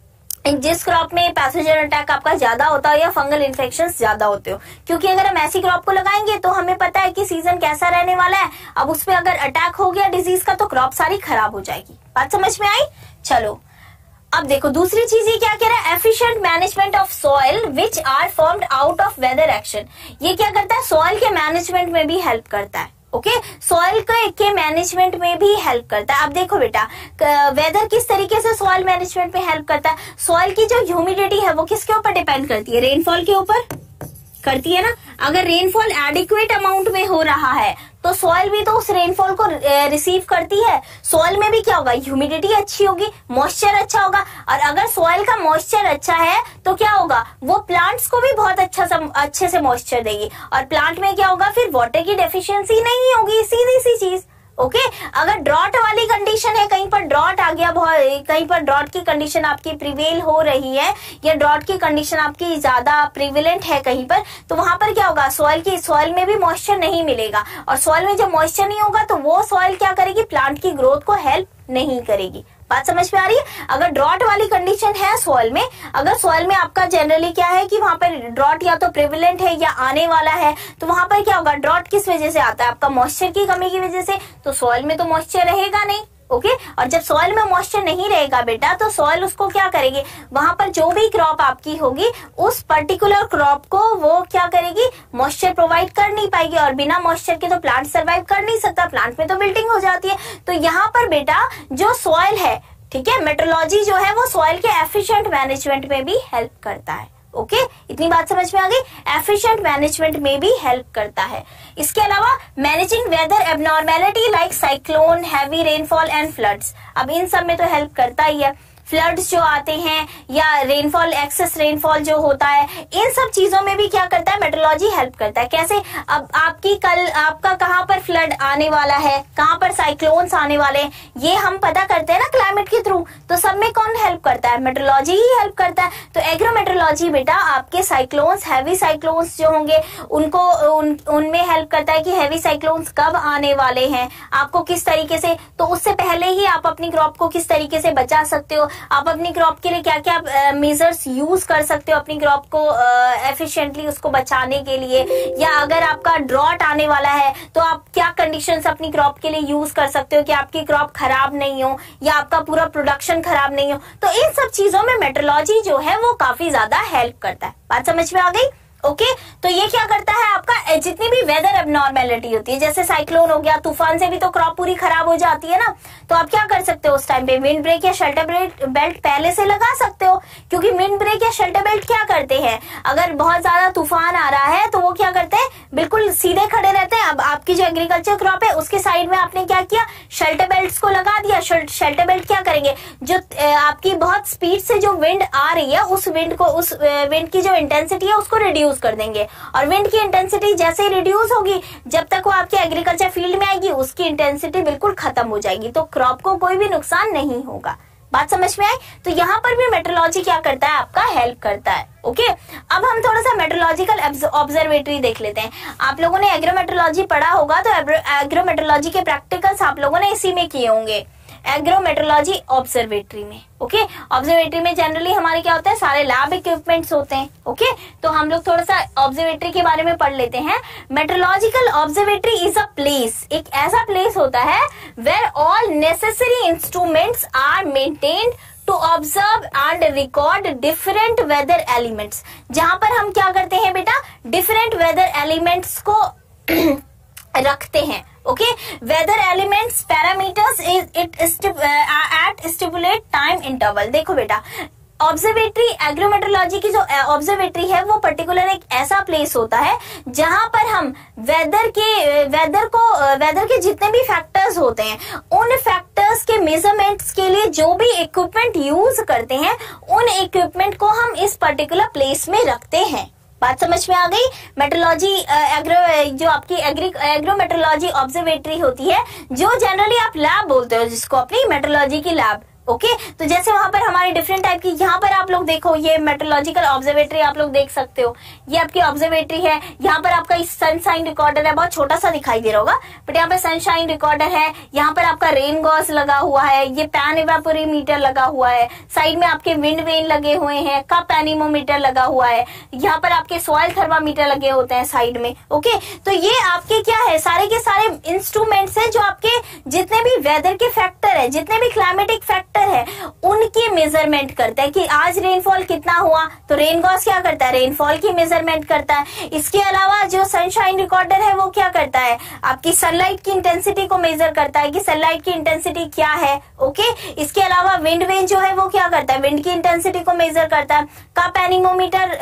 जिस क्रॉप में पैथोजन अटैक आपका ज्यादा होता हो या फंगल इन्फेक्शन ज्यादा होते हो, क्योंकि अगर हम ऐसी क्रॉप को लगाएंगे तो हमें पता है कि सीजन कैसा रहने वाला है। अब उस पर अगर अटैक हो गया डिजीज का तो क्रॉप सारी खराब हो जाएगी। बात समझ में आई? चलो अब देखो दूसरी चीज ये क्या कह रहा है, efficient management of soil which are formed out of weather action. ये क्या करता है, सॉइल के मैनेजमेंट में भी हेल्प करता है। Okay okay? सॉइल के, के मैनेजमेंट में भी हेल्प करता है। अब देखो बेटा वेदर किस तरीके से सॉइल मैनेजमेंट में हेल्प करता है, सॉइल की जो ह्यूमिडिटी है वो किसके ऊपर डिपेंड करती है, रेनफॉल के ऊपर करती है ना। अगर रेनफॉल एडिक्वेट अमाउंट में हो रहा है तो सॉइल भी तो उस रेनफॉल को रिसीव करती है। सॉइल में भी क्या होगा, ह्यूमिडिटी अच्छी होगी, मॉइस्चर अच्छा होगा, और अगर सॉइल का मॉइस्चर अच्छा है तो क्या होगा, वो प्लांट्स को भी बहुत अच्छा सा, अच्छे से मॉइस्चर देगी, और प्लांट में क्या होगा, फिर वाटर की डेफिशिएंसी नहीं होगी, सीधी सी चीज। Okay okay? अगर ड्रॉट वाली कंडीशन है, कहीं पर ड्रॉट आ गया, बहुत कहीं पर ड्रॉट की कंडीशन आपकी प्रिवेल हो रही है या ड्रॉट की कंडीशन आपकी ज्यादा प्रिविलेंट है कहीं पर, तो वहां पर क्या होगा, सॉइल की सॉइल में भी मॉइस्चर नहीं मिलेगा, और सॉइल में जब मॉइस्चर नहीं होगा तो वो सॉइल क्या करेगी, प्लांट की ग्रोथ को हेल्प नहीं करेगी। बात समझ में आ रही है? अगर ड्रॉट वाली कंडीशन है सॉइल में, अगर सॉइल में आपका जनरली क्या है कि वहां पर ड्रॉट या तो प्रिविलेंट है या आने वाला है, तो वहां पर क्या होगा, ड्रॉट किस वजह से आता है, आपका मॉइस्चर की कमी की वजह से, तो सॉइल में तो मॉइस्चर रहेगा नहीं। Okay okay? और जब सॉइल में मॉइस्चर नहीं रहेगा बेटा तो सॉइल उसको क्या करेगी, वहां पर जो भी क्रॉप आपकी होगी उस पर्टिकुलर क्रॉप को वो क्या करेगी, मॉइस्चर प्रोवाइड कर नहीं पाएगी, और बिना मॉइस्चर के तो प्लांट सर्वाइव कर नहीं सकता, प्लांट में तो विल्टिंग हो जाती है। तो यहाँ पर बेटा जो सॉइल है, ठीक है, मेट्रोलॉजी जो है वो सॉइल के एफिशिएंट मैनेजमेंट में भी हेल्प करता है। Okay okay? इतनी बात समझ में आ गई, एफिशिएंट मैनेजमेंट में भी हेल्प करता है। इसके अलावा managing weather abnormality like cyclone, heavy rainfall and floods, अब इन सब में तो हेल्प करता ही है। फ्लड्स जो आते हैं या रेनफॉल, एक्सेस रेनफॉल जो होता है, इन सब चीजों में भी क्या करता है, मेट्रोलॉजी हेल्प करता है। कैसे, अब आपकी कल आपका कहाँ पर फ्लड आने वाला है, कहाँ पर साइक्लोन्स आने वाले हैं, ये हम पता करते हैं ना क्लाइमेट के थ्रू, तो सब में कौन हेल्प करता है, मेट्रोलॉजी ही हेल्प करता है। तो एग्रोमेट्रोलॉजी बेटा आपके साइक्लोन्स, हैवी साइक्लोन्स जो होंगे उनको उन, उनमें हेल्प करता है कि हैवी साइक्लोन्स कब आने वाले हैं, आपको किस तरीके से, तो उससे पहले ही आप अपनी क्रॉप को किस तरीके से बचा सकते हो, आप अपनी क्रॉप के लिए क्या क्या मेजर्स यूज कर सकते हो अपनी क्रॉप को एफिशिएंटली उसको बचाने के लिए, या अगर आपका ड्रॉट आने वाला है तो आप क्या कंडीशंस अपनी क्रॉप के लिए यूज कर सकते हो कि आपकी क्रॉप खराब नहीं हो या आपका पूरा प्रोडक्शन खराब नहीं हो। तो इन सब चीजों में मेट्रोलॉजी जो है वो काफी ज्यादा हेल्प करता है। बात समझ में आ गई? Okay okay? तो ये क्या करता है, आपका जितनी भी वेदर एबनॉर्मेलिटी होती है, जैसे साइक्लोन हो गया, तूफान से भी तो क्रॉप पूरी खराब हो जाती है ना, तो आप क्या कर सकते हो उस टाइम पे, विंड ब्रेक या शेल्टर बेल्ट पहले से लगा सकते हो, क्योंकि विंड ब्रेक या शेल्टर बेल्ट क्या करते हैं, अगर बहुत ज्यादा तूफान आ रहा है तो वो क्या करते हैं, बिल्कुल सीधे खड़े रहते हैं। अब आपकी जो एग्रीकल्चर क्रॉप है उसके साइड में आपने क्या किया, शेल्टर बेल्ट को लगा दिया। शेल्टर बेल्ट क्या करेंगे, जो आपकी बहुत स्पीड से जो विंड आ रही है उस विंड को, उस विंड की जो इंटेंसिटी है उसको रिड्यूस कर देंगे, और विंड की इंटेंसिटी जैसे ही रिड्यूस होगी, जब तक वो आपके एग्रीकल्चर फील्ड में आएगी उसकी इंटेंसिटी बिल्कुल खत्म हो जाएगी, तो क्रॉप को कोई भी नुकसान नहीं होगा। बात समझ में आई? तो यहाँ पर भी मेट्रोलॉजी क्या करता है, आपका हेल्प करता है। ओके, अब हम थोड़ा सा मेट्रोलॉजिकल ऑब्जर्वेटरी देख लेते हैं। आप लोगों ने एग्रोमेट्रोलॉजी पढ़ा होगा, तो एग्रोमेट्रोलॉजी के प्रैक्टिकल्स आप लोगों ने इसी में किए होंगे, एग्रोमेट्रोलॉजी ऑब्जर्वेटरी में। ओके, ऑब्जर्वेटरी में जनरली हमारे क्या होता है, सारे लैब इक्विपमेंट्स होते हैं। ओके, तो हम लोग थोड़ा सा ऑब्जर्वेटरी के बारे में पढ़ लेते हैं। Metrological observatory is a place, एक ऐसा प्लेस होता है where all necessary instruments are maintained to observe and record different weather elements, जहां पर हम क्या करते हैं बेटा, डिफरेंट वेदर एलिमेंट्स को रखते हैं। Okay, weather elements parameters it at stipulate time interval. देखो बेटा, ऑब्जर्वेटरी, एग्रोमेट्रोलॉजी की जो ऑब्जर्वेटरी है वो पर्टिकुलर एक ऐसा प्लेस होता है जहां पर हम वेदर के वेदर को वेदर के जितने भी फैक्टर्स होते हैं, उन फैक्टर्स के मेजरमेंट्स के लिए जो भी इक्विपमेंट यूज करते हैं, उन इक्विपमेंट को हम इस पर्टिकुलर प्लेस में रखते हैं। बात समझ में आ गई? मेट्रोलॉजी एग्रो जो आपकी एग्री एग्रोमेट्रोलॉजी ऑब्जर्वेटरी होती है, जो जनरली आप लैब बोलते हो जिसको, अपनी मेट्रोलॉजी की लैब। Okay okay? तो जैसे वहां पर हमारे डिफरेंट टाइप की, यहाँ पर आप लोग देखो, ये मेट्रोलॉजिकल ऑब्जर्वेटरी आप लोग देख सकते हो, ये आपकी ऑब्जर्वेटरी है। यहाँ पर आपका सनशाइन रिकॉर्डर है, बहुत छोटा सा दिखाई दे रहा होगा, बट यहाँ पर सनशाइन रिकॉर्डर है। यहाँ पर आपका रेन गॉज लगा हुआ है, ये पैन इवेपोरीमीटर लगा हुआ है, साइड में आपके विंड वेन लगे हुए हैं, कप एनीमोमीटर लगा हुआ है, यहाँ पर आपके सॉइल थर्मामीटर लगे होते हैं साइड में। Okay okay? तो ये आपके क्या है, सारे के सारे इंस्ट्रूमेंट्स हैं जो आपके जितने भी वेदर के फैक्टर है, जितने भी क्लाइमेटिक फैक्टर है, उनकी मेजरमेंट करता है कि आज रेनफॉल कितना हुआ, तो रेन गॉज क्या करता है, रेनफॉल की मेजरमेंट करता है। इसके अलावा जो सनशाइन रिकॉर्डर है वो क्या करता है, आपकी सनलाइट की इंटेंसिटी को मेजर करता है कि सनलाइट की इंटेंसिटी क्या है। ओके, इसके अलावा विंड वेन जो है वो क्या करता है, विंड की इंटेंसिटी को मेजर करता है। कप एनीमोमीटर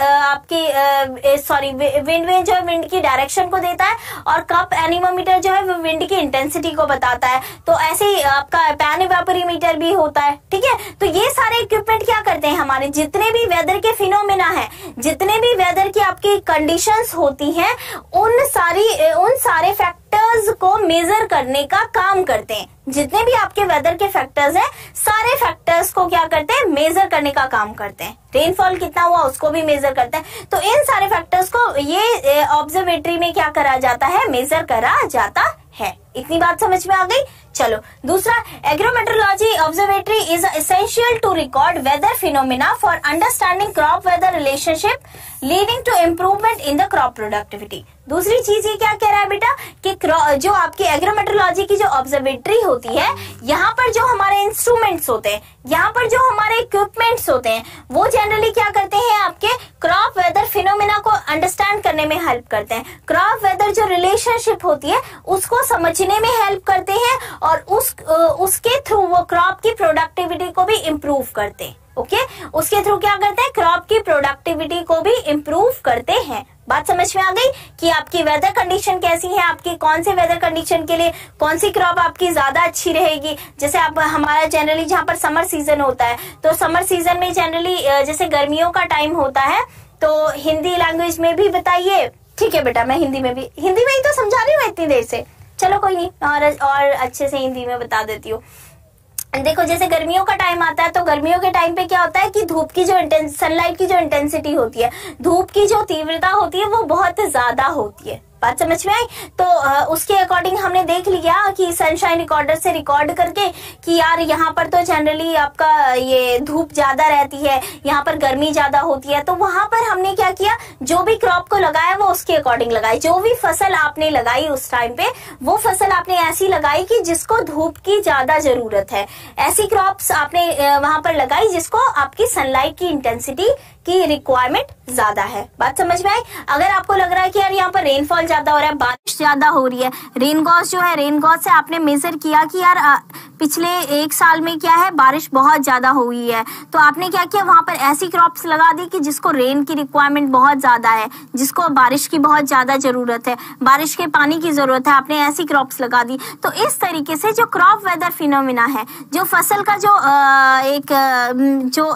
आपकी सॉरी विंड वेन जो है विंड की डायरेक्शन को देता है, और कप एनीमोमीटर जो है वो विंड की इंटेंसिटी को बताता है। तो ऐसे ही आपका पैन इवेपोरीमीटर भी होता है। ठीक है, तो ये सारे इक्विपमेंट क्या करते हैं, हमारे जितने भी वेदर के फिनोमेना है, जितने भी वेदर की आपकी कंडीशंस होती हैं, उन सारी उन सारे फैक्टर्स को मेजर करने का काम करते हैं। जितने भी आपके वेदर के फैक्टर्स हैं, सारे फैक्टर्स को क्या करते हैं, मेजर करने का काम करते हैं। रेनफॉल कितना हुआ उसको भी मेजर करते हैं। तो इन सारे फैक्टर्स को ये ऑब्जर्वेटरी में क्या करा जाता है, मेजर करा जाता है। इतनी बात समझ में आ गई? चलो दूसरा, agrometeorology observatory is essential to record weather phenomena for understanding crop weather relationship leading to improvement in the crop productivity. दूसरी चीज ये क्या कह रहा है बेटा, कि जो आपकी एग्रोमेट्रोलॉजी की जो ऑब्जर्वेटरी होती है, यहाँ पर जो हमारे इंस्ट्रूमेंट्स होते हैं, यहाँ पर जो हमारे इक्विपमेंट्स होते हैं, वो जनरली क्या करते हैं, आपके क्रॉप वेदर फिनोमिना को अंडरस्टैंड करने में हेल्प करते हैं। क्रॉप वेदर जो रिलेशनशिप होती है उसको समझने में हेल्प करते हैं, और उस उसके थ्रू वो क्रॉप की प्रोडक्टिविटी को भी इम्प्रूव करते हैं। Okay okay? उसके थ्रू क्या करते हैं, क्रॉप की प्रोडक्टिविटी को भी इम्प्रूव करते हैं। बात समझ में आ गई कि आपकी वेदर कंडीशन कैसी है, आपकी कौन से वेदर कंडीशन के लिए कौन सी क्रॉप आपकी ज्यादा अच्छी रहेगी। जैसे आप हमारा जनरली जहाँ पर समर सीजन होता है, तो समर सीजन में जनरली जैसे गर्मियों का टाइम होता है, तो हिंदी लैंग्वेज में भी बताइए। ठीक है बेटा, मैं हिंदी में भी हिंदी में ही तो समझा रही हूँ इतनी देर से, चलो कोई नहीं, और और अच्छे से हिंदी में बता देती हूँ। देखो, जैसे गर्मियों का टाइम आता है, तो गर्मियों के टाइम पे क्या होता है कि धूप की जो इंटेंस सनलाइट की जो इंटेंसिटी होती है, धूप की जो तीव्रता होती है, वो बहुत ज्यादा होती है। बात समझ में आई? तो उसके अकॉर्डिंग हमने देख लिया कि सनशाइन रिकॉर्डर से रिकॉर्ड करके कि यार यहाँ पर तो जनरली आपका ये धूप ज्यादा रहती है, यहाँ पर गर्मी ज्यादा होती है। तो वहां पर हमने क्या किया, जो भी क्रॉप को लगाया वो उसके अकॉर्डिंग लगाई। जो भी फसल आपने लगाई उस टाइम पे, वो फसल आपने ऐसी लगाई कि जिसको धूप की ज्यादा जरूरत है। ऐसी क्रॉप्स आपने वहां पर लगाई जिसको आपकी सनलाइट की इंटेंसिटी की रिक्वायरमेंट ज्यादा है। बात समझ में आई? अगर आपको लग रहा है कि यार यहाँ पर रेनफॉल ज्यादा हो रहा है, बारिश ज्यादा हो रही है, रेन गॉज जो है, रेन गॉज से आपने मेजर किया कि यार पिछले एक साल में क्या है, बारिश बहुत ज्यादा हुई है, तो आपने क्या किया, वहां पर ऐसी क्रॉप्स लगा दी कि जिसको रेन की रिक्वायरमेंट बहुत ज्यादा है, जिसको बारिश की बहुत ज्यादा जरूरत है, बारिश के पानी की जरूरत है, आपने ऐसी क्रॉप्स लगा दी। तो इस तरीके से जो क्रॉप वेदर फिनोमिना है, जो फसल का जो एक जो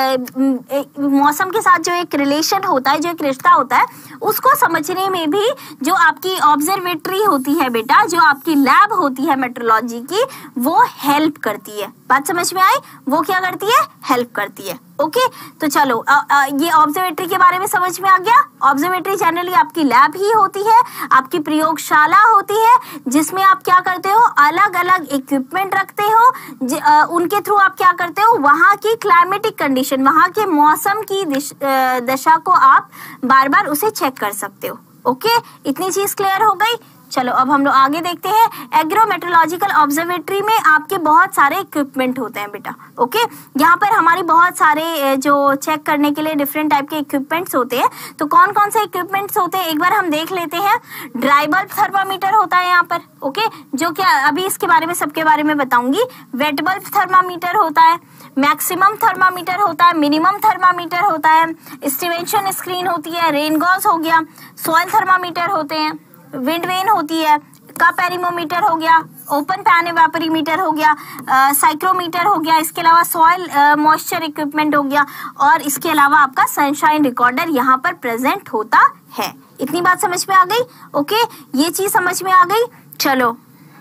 मौसम के साथ जो एक रिलेशन होता है, जो एक रिश्ता होता है, उसको समझने में भी जो आपकी ऑब्जर्वेटरी होती है बेटा, जो आपकी लैब होती है मेट्रोलॉजी की, वो हेल्प करती है। बात समझ में आई? वो क्या करती है? हेल्प करती है। ओके, तो चलो आ, आ, ये ऑब्जर्वेटरी के बारे में समझ में आ गया। ऑब्जर्वेटरी जनरली आपकी लैब ही होती है, आपकी प्रयोगशाला होती है, जिसमें आप क्या करते हो, अलग अलग इक्विपमेंट रखते हो, ज, आ, उनके थ्रू आप क्या करते हो, वहां की क्लाइमेटिक कंडीशन, वहां के मौसम की दिश, आ, दशा को आप बार बार उसे चेक कर सकते हो। ओके, इतनी चीज क्लियर हो गई। चलो अब हम लोग आगे देखते हैं। एग्रोमेट्रोलॉजिकल ऑब्जर्वेटरी में आपके बहुत सारे इक्विपमेंट होते हैं बेटा। ओके, यहाँ पर हमारी बहुत सारे जो चेक करने के लिए डिफरेंट टाइप के इक्विपमेंट्स होते हैं। तो कौन कौन से इक्विपमेंट्स होते हैं एक बार हम देख लेते हैं। ड्राई बल्ब थर्मामीटर होता है यहाँ पर। ओके, जो क्या अभी इसके बारे में सबके बारे में बताऊंगी। वेट बल्ब थर्मामीटर होता है, मैक्सिमम थर्मामीटर होता है, मिनिमम थर्मामीटर होता है, स्टीवेंशन स्क्रीन होती है, रेन गॉज हो गया, सॉइल थर्मामीटर होते हैं, विंड वेन होती है, कप एरिमोमीटर हो गया, ओपन पैन एवापोरीमीटर हो गया, साइक्रोमीटर हो गया, इसके अलावा सॉइल मॉइस्चर इक्विपमेंट हो गया, और इसके अलावा आपका सनशाइन रिकॉर्डर यहाँ पर प्रेजेंट होता है। इतनी बात समझ में आ गई? ओके, ये चीज समझ में आ गई। चलो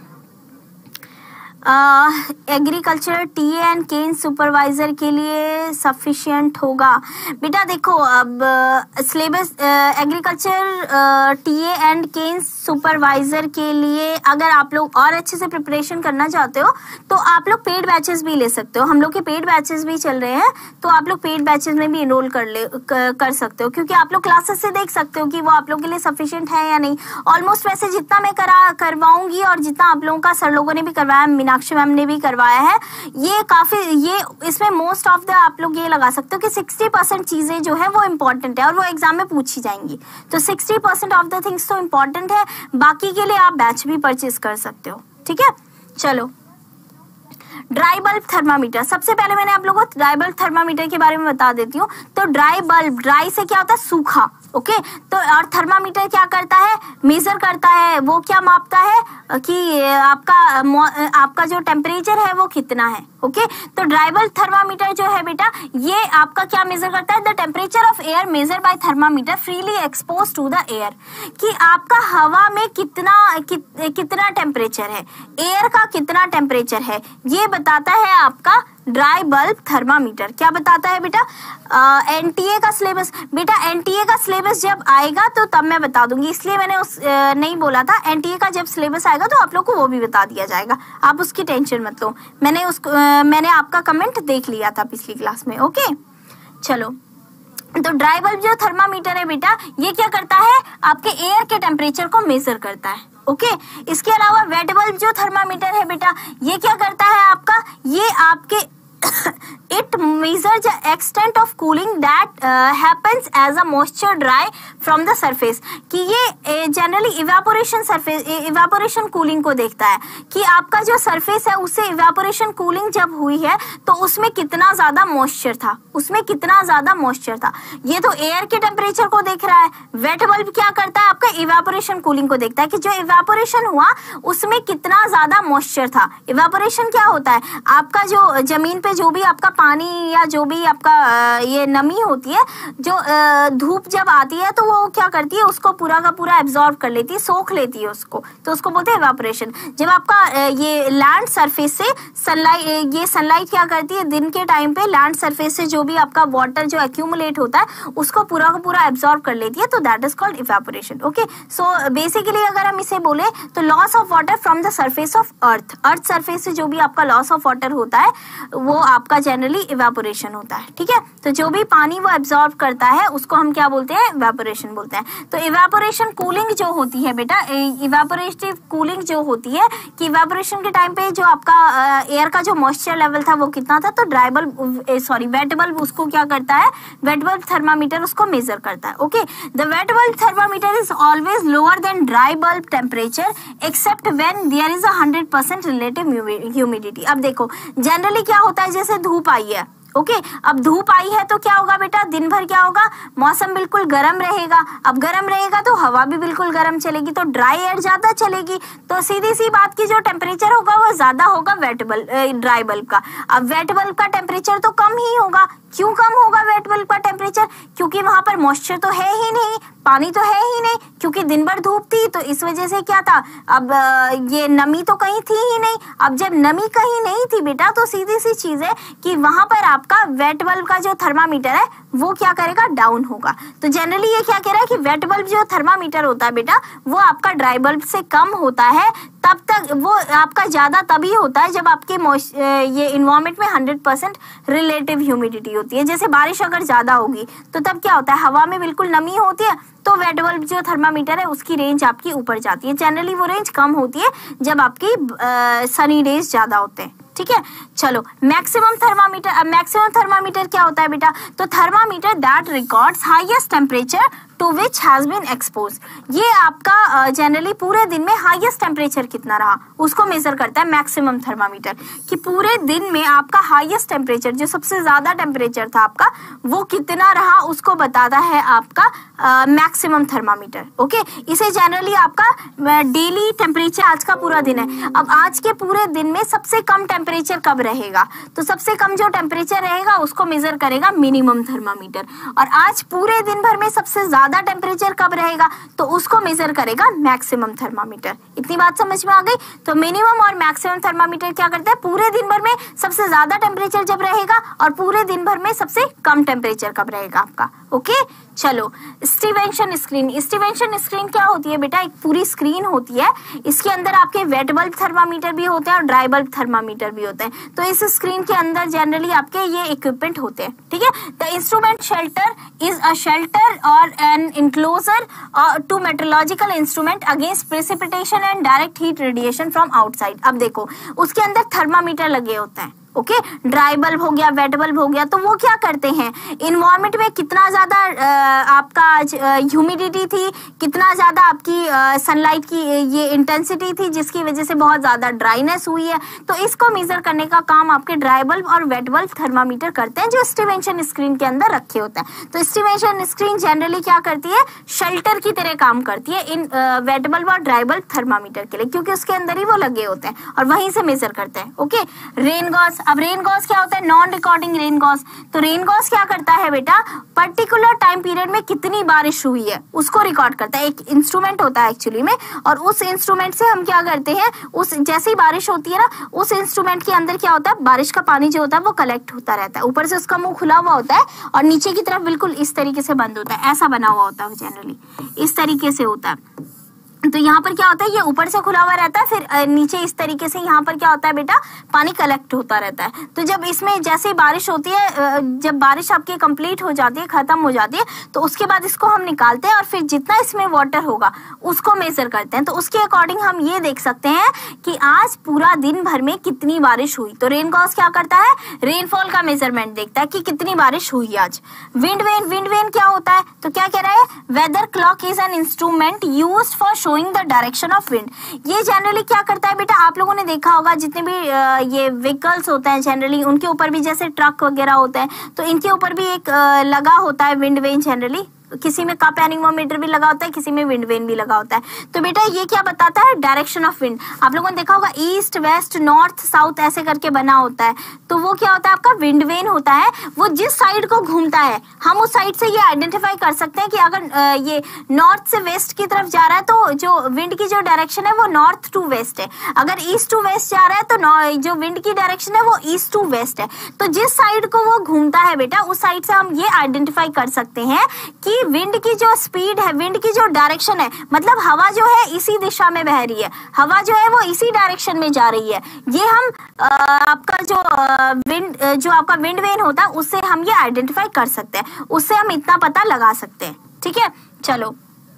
agriculture tea and cane supervisor के लिए सफिशिएंट होगा बेटा। देखो अब syllabus agriculture tea and cane supervisor के लिए अगर आप लोग और अच्छे से प्रिपरेशन करना चाहते हो तो आप लोग पेड बैचेस भी ले सकते हो। हम लोग के पेड बैचेस भी चल रहे हैं, तो आप लोग पेड बैचेस में भी इनरोल कर ले कर, कर सकते हो, क्योंकि आप लोग क्लासेस से देख सकते हो कि वो आप लोग के लिए सफिशिएंट है या नहीं। ऑलमोस्ट वैसे जितना मैं करा करवाऊंगी और जितना आप लोगों का सर लोगों ने भी करवाया, मीनाक्षी मैम ने भी करवाया है, ये काफी ये इसमें मोस्ट ऑफ द आप लोग ये लगा सकते हो कि सिक्सटी परसेंट चीजें जो है वो इम्पोर्टेंट है और वो एग्जाम में पूछी जाएंगी। तो sixty percent of the things तो इम्पोर्टेंट है, बाकी के लिए आप बैच भी परचेज कर सकते हो। ठीक है, चलो ड्राई बल्ब थर्मामीटर। सबसे पहले मैंने आप लोगों को ड्राई बल्ब थर्मामीटर के बारे में बता देती हूँ। तो ड्राई बल्ब, ड्राई से क्या होता है? सूखा। ओके, तो और थर्मामीटर क्या करता है? मेजर करता है। वो क्या मापता है कि आपका आपका जो टेम्परेचर है वो कितना है। ओके, तो ड्राई बल्ब थर्मामीटर जो है बेटा, ये आपका क्या मेजर करता है? The temperature of air measure by thermometer freely expose to the air, कि आपका हवा में कितना कि, कितना टेम्परेचर है, एयर का कितना टेम्परेचर है, ये बताता है आपका ड्राई बल्ब थर्मामीटर। क्या बताता है बेटा? एनटीए का सिलेबस। बेटा एनटीए का सिलेबस जब आएगा तो तब मैं बता दूंगी, इसलिए मैंने उस आ, नहीं बोला था। एनटीए का जब सिलेबस आएगा तो आप लोग को वो भी बता दिया जाएगा, आप उसकी टेंशन मत लो। मैंने उसको आ, मैंने आपका कमेंट देख लिया था पिछली क्लास में। ओके, चलो तो ड्राई बल्ब जो थर्मामीटर है बेटा, ये क्या करता है? आपके एयर के टेम्परेचर को मेजर करता है। Okay okay? इसके अलावा वेट बल्ब जो थर्मामीटर है बेटा, ये क्या करता है आपका? ये आपके it measures the extent of cooling that uh, happens as a moisture dry from the surface, कि ये generally evaporation surface evaporation cooling को देखता है कि आपका जो सरफेस है उससे इवेपोरेशन कूलिंग जब हुई है तो उसमें कितना ज्यादा मॉइस्चर था, उसमें कितना ज्यादा मॉइस्चर था। ये तो एयर के टेम्परेचर को देख रहा है। वेट बल्ब क्या करता है? आपका इवेपोरेशन कूलिंग को देखता है कि जो इवेपोरेशन हुआ उसमें कितना ज्यादा मॉइस्चर था। इवेपोरेशन क्या होता है? आपका जो जमीन पे जो भी आपका पानी या जो भी आपका ये नमी होती है, जो धूप जब आती है तो वो क्या करती है? उसको पूरा का पूरा एब्जॉर्ब कर लेती है, सोख लेती है उसको, तो उसको बोलते हैं इवेपोरेशन। जब आपका ये लैंड सरफेस से सनलाइट ये सनलाइट क्या करती है? दिन के टाइम पे लैंड सरफेस से जो भी आपका वाटर जो एक्यूमुलेट होता है उसको पूरा का पूरा एब्जॉर्ब कर लेती है, तो that is called evaporation. Okay, so basically अगर हम इसे बोले तो loss of water from the surface of earth, earth surface से जो भी आपका लॉस ऑफ वाटर होता है वो आपका जनरली इवेपोरेशन होता है। ठीक है, तो जो भी पानी वो एब्जॉर्ब करता है उसको हम क्या बोलते हैं? इवेपोरेशन बोलते हैं। तो इवेपोरेशन कूलिंग जो होती है बेटा, इवेपोरेटिव कूलिंग जो होती है कि इवेपोरेशन के टाइम पे जो आपका एयर का जो मॉइस्चर लेवल था वो कितना था, तो dry bulb sorry wet bulb उसको क्या करता है? वेट बल्ब थर्मामीटर उसको मेजर करता है। Okay, the wet bulb thermometer is always lower than dry bulb temperature except when there is a hundred percent relative humidity. अब देखो जनरली क्या होता है, जैसे धूप आई है, ओके okay, अब धूप आई है तो क्या होगा बेटा, दिन भर क्या होगा, मौसम बिल्कुल गर्म रहेगा। अब गर्म रहेगा तो हवा भी बिल्कुल गर्म चलेगी, तो ड्राई एयर ज्यादा चलेगी, तो सीधी सी बात की जो टेम्परेचर होगा वो ज्यादा होगा वेट बल्ब ड्राई बल्ब का। अब वेट बल्ब का टेम्परेचर तो कम ही होगा। क्यों कम होगा वेट बल्ब का टेम्परेचर, क्योंकि वहां पर मॉइस्चर तो है ही नहीं, पानी तो है ही नहीं, क्योंकि दिन भर धूप थी, तो इस वजह से क्या था, अब ये नमी तो कहीं थी ही नहीं। अब जब नमी कहीं नहीं थी बेटा, तो सीधी सी चीज है कि वहां पर आपका वेट बल्ब का जो थर्मामीटर है वो क्या करेगा, डाउन होगा। तो जनरली ये क्या कह रहा है कि वेट बल्ब जो थर्मामीटर होता है बेटा, वो आपका ड्राई बल्ब से कम होता है। तब तक वो आपका ज्यादा तभी होता है जब आपके ये इन्वायरमेंट में हंड्रेड परसेंट रिलेटिव ह्यूमिडिटी होती है। जैसे बारिश अगर ज्यादा होगी तो तब क्या होता है, हवा में बिल्कुल नमी होती है, तो वेट बल्ब जो थर्मामीटर है उसकी रेंज आपकी ऊपर जाती है। जनरली वो रेंज कम होती है जब आपकी सनी डेज ज्यादा होते हैं। ठीक है, चलो मैक्सिमम थर्मामीटर। अब मैक्सिमम थर्मामीटर क्या होता है बेटा, तो thermometer that records highest temperature to which has been expose. ये आपका जनरली uh, पूरे दिन में हाईएस्ट टेम्परेचर कितना रहा उसको मेजर करता है मैक्सिमम थर्मामीटर, कि पूरे दिन में आपका हाईएस्ट टेम्परेचर, जो सबसे ज्यादा टेम्परेचर था आपका, वो कितना रहा उसको बताता है आपका मैक्सिमम थर्मामीटर। ओके, इसे जनरली आपका डेली टेम्परेचर, आज का पूरा दिन है, अब आज के पूरे दिन में सबसे कम टेम्परेचर कब रहेगा, तो सबसे कम जो टेम्परेचर रहेगा उसको मेजर करेगा मिनिमम थर्मामीटर। और आज पूरे दिन भर में सबसे ज्यादा टेम्परेचर कब रहेगा, तो उसको मेजर करेगा मैक्सिमम थर्मामीटर। इतनी बात समझ में आ गई। तो मिनिमम और मैक्सिमम थर्मामीटर क्या करते हैं, पूरे दिन भर में सबसे ज्यादा टेम्परेचर जब रहेगा और पूरे दिन भर में सबसे कम टेम्परेचर कब रहेगा आपका। ओके, चलो स्टीवेंशन स्क्रीन। स्टीवेंशन स्क्रीन क्या होती है बेटा, एक पूरी स्क्रीन होती है, इसके अंदर आपके वेट बल्ब थर्मामीटर भी होते हैं और ड्राई बल्ब थर्मामीटर भी होते हैं। तो इस स्क्रीन के अंदर जनरली आपके ये इक्विपमेंट होते हैं। ठीक है, the instrument shelter is a shelter or an enclosure to metrological instrument against precipitation and direct heat radiation from outside. अब देखो उसके अंदर थर्मामीटर लगे होते हैं। ओके, ड्राई बल्ब हो गया, वेट बल्ब हो गया, तो वो क्या करते हैं, इन्वायरमेंट में कितना ज्यादा आपका ह्यूमिडिटी थी, कितना ज्यादा आपकी सनलाइट की ये इंटेंसिटी थी जिसकी वजह से बहुत ज्यादा ड्राइनेस हुई है, तो इसको मेजर करने का काम आपके ड्राई बल्ब और वेट बल्ब थर्मामीटर करते हैं, जो स्टीवेंशन स्क्रीन के अंदर रखे होते हैं। तो स्टीवेंशन स्क्रीन जनरली क्या करती है, शेल्टर की तरह काम करती है इन वेट बल्ब और ड्राई बल्ब थर्मामीटर के लिए, क्योंकि उसके अंदर ही वो लगे होते हैं और वहीं से मेजर करते हैं। Okay, rain gauge. अब रेन गॉस क्या होता है, नॉन रिकॉर्डिंग रेन गॉस। तो रेन गॉस क्या करता है बेटा, पर्टिकुलर टाइम पीरियड में कितनी बारिश हुई है उसको रिकॉर्ड करता है। एक इंस्ट्रूमेंट होता है एक्चुअली में, और उस इंस्ट्रूमेंट से हम क्या करते हैं, उस जैसी बारिश होती है ना, उस इंस्ट्रूमेंट के अंदर क्या होता है, बारिश का पानी जो होता है वो कलेक्ट होता रहता है। ऊपर से उसका मुंह खुला हुआ होता है और नीचे की तरफ बिल्कुल इस तरीके से बंद होता है, ऐसा बना हुआ होता है, जनरली इस तरीके से होता है। तो यहाँ पर क्या होता है, ये ऊपर से खुला हुआ रहता है, फिर नीचे इस तरीके से यहाँ पर क्या होता है बेटा, पानी कलेक्ट होता रहता है। तो जब इसमें जैसे बारिश होती है, जब बारिश आपकी कंप्लीट हो जाती है, खत्म हो जाती है, तो उसके बाद इसको हम निकालते हैं और फिर जितना इसमें वाटर होगा उसको मेजर करते हैं। तो उसके अकॉर्डिंग हम ये देख सकते हैं कि आज पूरा दिन भर में कितनी बारिश हुई। तो रेन गॉस क्या करता है, रेनफॉल का मेजरमेंट देखता है कि कितनी बारिश हुई आज। Wind vane. विंड वेन क्या होता है, तो क्या कह रहा है, वेदर क्लॉक is an instrument used for showing the direction of wind. ये जनरली क्या करता है बेटा, आप लोगों ने देखा होगा जितने भी ये व्हीकल्स होते हैं जनरली, उनके ऊपर भी जैसे ट्रक वगैरह होते हैं, तो इनके ऊपर भी एक लगा होता है विंड वेन। जनरली किसी में कप एनीमोमीटर भी लगा होता है, किसी में विंड वेन भी लगा होता है। तो बेटा ये क्या बताता है, डायरेक्शन ऑफ विंड। आप लोगों ने देखा होगा ईस्ट वेस्ट नॉर्थ साउथ ऐसे करके बना होता है, तो वो क्या होता है, आपका विंड वेन होता है। वो जिस साइड को घूमता है हम उस साइड से ये आइडेंटिफाई कर सकते हैं कि अगर ये नॉर्थ से वेस्ट की तरफ जा रहा है तो जो विंड की जो डायरेक्शन है वो नॉर्थ टू वेस्ट है, अगर ईस्ट टू वेस्ट जा रहा है तो जो विंड की डायरेक्शन है वो ईस्ट टू वेस्ट है। तो जिस साइड को वो घूमता है बेटा, उस साइड से हम ये आइडेंटिफाई कर सकते हैं कि विंड की जो स्पीड है, विंड की जो डायरेक्शन है, मतलब हवा जो है इसी दिशा में बह रही है, हवा जो है वो इसी डायरेक्शन में जा रही है। ये हम आ, आपका जो विंड जो आपका विंड वेन होता है उससे हम ये आइडेंटिफाई कर सकते हैं, उससे हम इतना पता लगा सकते हैं। ठीक है, चलो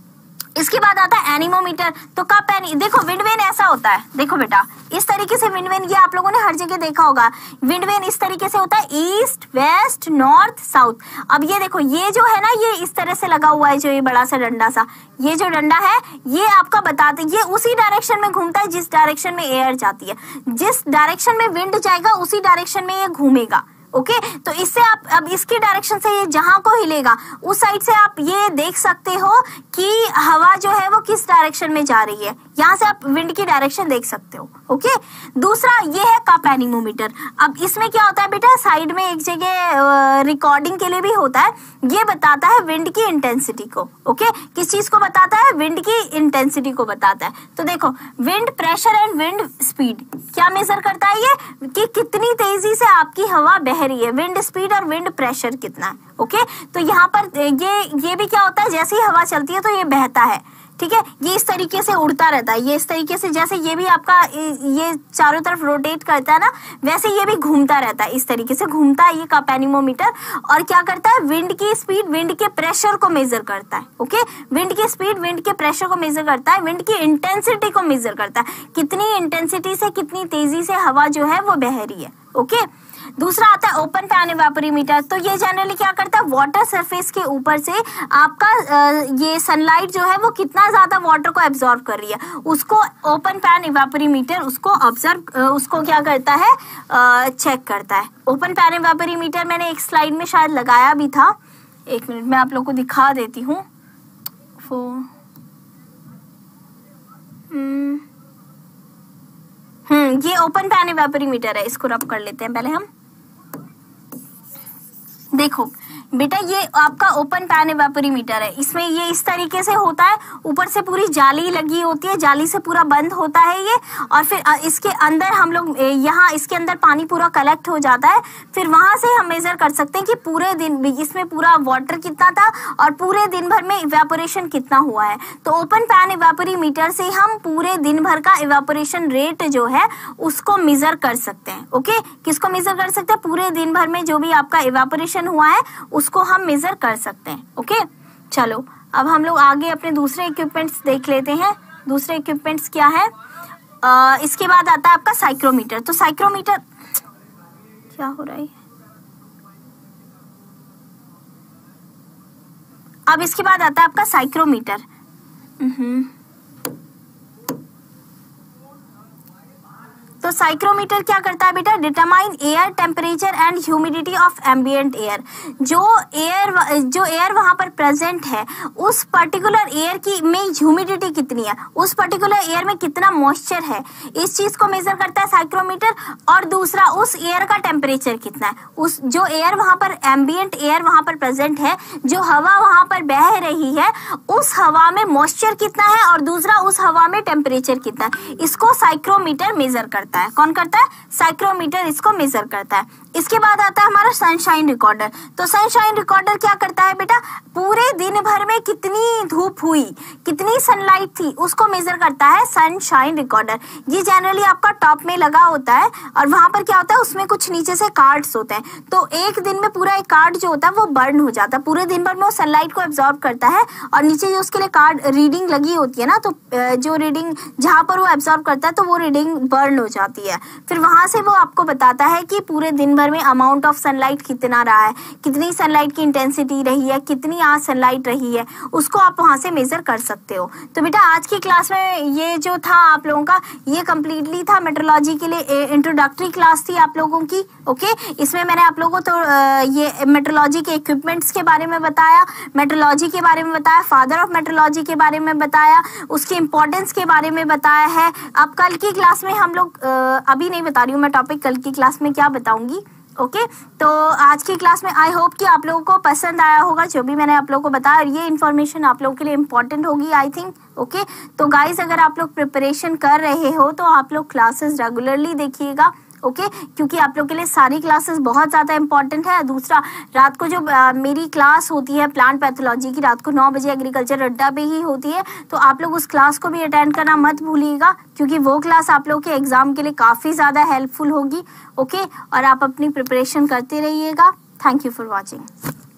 इसके बाद आता है एनीमोमीटर। तो कप एनी, देखो विंड वेन ऐसा होता है, देखो बेटा इस तरीके से विंड वेन, ये आप लोगों ने हर जगह देखा होगा, विंड वेन इस तरीके से होता है, ईस्ट वेस्ट नॉर्थ साउथ। अब ये देखो ये जो है ना, ये इस तरह से लगा हुआ है, जो ये बड़ा सा डंडा सा, ये जो डंडा है ये आपका बताते, ये उसी डायरेक्शन में घूमता है जिस डायरेक्शन में एयर जाती है। जिस डायरेक्शन में विंड जाएगा उसी डायरेक्शन में ये घूमेगा। ओके। तो इससे आप अब इसकी डायरेक्शन से ये जहां को हिलेगा उस साइड से आप ये देख सकते हो कि हवा जो है वो किस डायरेक्शन में जा रही है, यहाँ से आप विंड की डायरेक्शन देख सकते हो। ओके, दूसरा ये है कप एनीमोमीटर। अब इसमें क्या होता है बेटा, साइड में एक जगह रिकॉर्डिंग के लिए भी होता है, ये बताता है विंड की इंटेंसिटी को। ओके, किस चीज को बताता है, विंड की इंटेंसिटी को बताता है। तो देखो wind pressure and wind speed क्या मेजर करता है ये, कि कितनी तेजी से आपकी हवा बह रही है, विंड स्पीड और विंड प्रेशर कितना है। ओके, तो यहाँ पर ये ये भी क्या होता है, जैसे ही हवा चलती है तो ये बहता है, ठीक है, ये इस तरीके से उड़ता रहता है, ये इस तरीके से, जैसे ये भी आपका ये चारों तरफ रोटेट करता है ना, वैसे ये भी घूमता रहता है, इस तरीके से घूमता है ये कप एनीमोमीटर। और क्या करता है, विंड की स्पीड विंड के प्रेशर को मेजर करता है। ओके, विंड की स्पीड विंड के प्रेशर को मेजर करता है, विंड की इंटेंसिटी को मेजर करता है, कितनी इंटेंसिटी से कितनी तेजी से हवा जो है वो बह रही है। ओके, दूसरा आता है ओपन फैन इवेपोरीमीटर। तो ये जनरली क्या करता है, वाटर सरफेस के ऊपर से आपका ये सनलाइट जो है वो कितना ज्यादा वाटर को एब्जॉर्ब कर रही है, उसको ओपन फैन इवेपोरीमीटर उसको ऑब्जर्व उसको क्या करता है, चेक करता है। ओपन फैन इवेपोरीमीटर मैंने एक स्लाइड में शायद लगाया भी था, एक मिनट मैं आप लोग को दिखा देती हूँ। हम्म ये ओपन फैन इवेपोरीमीटर है, इसको रब कर लेते हैं पहले हम। देखो बेटा ये आपका ओपन फैन इवेपोरीमीटर है, इसमें ये इस तरीके से होता है, ऊपर से पूरी जाली लगी होती है, जाली से पूरा बंद होता है ये, और फिर इसके अंदर हम लोग यहाँ इसके अंदर पानी पूरा कलेक्ट हो जाता है, फिर वहां से हम मेजर कर सकते हैं कि पूरे दिन इसमें पूरा वाटर कितना था और पूरे दिन भर में इवेपोरेशन कितना हुआ है। तो ओपन फैन इवेपोरीमीटर से हम पूरे दिन भर का इवेपोरेशन रेट जो है उसको मेजर कर सकते हैं। ओके, किसको मेजर कर सकते हैं, पूरे दिन भर में जो भी आपका इवेपोरेशन हुआ है उसको हम मेजर कर सकते हैं। ओके, चलो अब हम लोग आगे अपने दूसरे इक्विपमेंट्स देख लेते हैं। दूसरे इक्विपमेंट्स क्या है, आ, इसके बाद आता है आपका साइक्रोमीटर। तो साइक्रोमीटर क्या हो रहा है, अब इसके बाद आता है आपका साइक्रोमीटर। तो साइक्रोमीटर क्या करता है बेटा, determine air temperature and humidity of ambient air. जो एयर जो एयर वहां पर प्रेजेंट है उस पर्टिकुलर एयर की में ह्यूमिडिटी कितनी है, उस पर्टिकुलर एयर में कितना मॉइस्चर है, इस चीज को मेजर करता है साइक्रोमीटर। और दूसरा उस एयर का टेम्परेचर कितना है, उस जो एयर वहां पर एम्बिएंट एयर वहां पर प्रेजेंट है, जो हवा वहां पर बह रही है उस हवा में मॉइस्चर कितना है, और दूसरा उस हवा में टेम्परेचर कितना है, इसको साइक्रोमीटर मेजर करता है। कौन करता है, साइक्रोमीटर इसको मेजर करता है। इसके बाद आता है हमारा सनशाइन रिकॉर्डर। तो सनशाइन रिकॉर्डर क्या करता है बेटा, पूरे दिन भर में कितनी धूप हुई, कितनी सनलाइट थी, उसको मेजर करता है सनशाइन रिकॉर्डर। ये जनरली आपका टॉप में लगा होता है और वहां पर क्या होता है, उसमें कुछ नीचे से कार्ड्स होते हैं। तो एक दिन में पूरा एक कार्ड जो होता है वो बर्न हो जाता है, पूरे दिन भर में वो सनलाइट को एब्जॉर्ब करता है, और नीचे जो उसके लिए कार्ड रीडिंग लगी होती है ना, तो जो रीडिंग जहां पर वो एब्जॉर्ब करता है तो वो रीडिंग बर्न हो जाती है। फिर वहां से वो आपको बताता है कि पूरे दिन भर में अमाउंट ऑफ सनलाइट कितना रहा है, कितनी सनलाइट की इंटेंसिटी रही है, कितनी आज सनलाइट रही है, उसको आप वहां से मेजर कर सकते हो। तो बेटा आज की क्लास में ये जो था आप लोगों का, ये कम्प्लीटली था मेट्रोलॉजी के लिए इंट्रोडक्टरी क्लास थी आप लोगों की। ओके, इसमें मैंने आप लोगों को तो ये मेट्रोलॉजी के इक्विपमेंट्स के बारे में बताया, मेट्रोलॉजी के बारे में बताया, फादर ऑफ मेट्रोलॉजी के बारे में बताया, उसकी इंपॉर्टेंस के बारे में बताया है। अब कल की क्लास में हम लोग, अभी नहीं बता रही हूँ मैं टॉपिक, कल की क्लास में क्या बताऊंगी। Okay okay? तो आज की क्लास में आई होप कि आप लोगों को पसंद आया होगा जो भी मैंने आप लोगों को बताया, और ये इन्फॉर्मेशन आप लोगों के लिए इम्पोर्टेंट होगी आई थिंक। ओके, तो गाइस अगर आप लोग प्रिपरेशन कर रहे हो तो आप लोग क्लासेस रेगुलरली देखिएगा। Okay okay? क्योंकि आप लोग के लिए सारी क्लासेस बहुत ज़्यादा इंपॉर्टेंट है। दूसरा, रात को जो आ, मेरी क्लास होती है प्लांट पैथोलॉजी की, रात को नौ बजे एग्रीकल्चर अड्डा पे ही होती है, तो आप लोग उस क्लास को भी अटेंड करना मत भूलिएगा, क्योंकि वो क्लास आप लोग के एग्जाम के लिए काफ़ी ज़्यादा हेल्पफुल होगी। Okay okay? और आप अपनी प्रिपरेशन करते रहिएगा। Thank you for watching.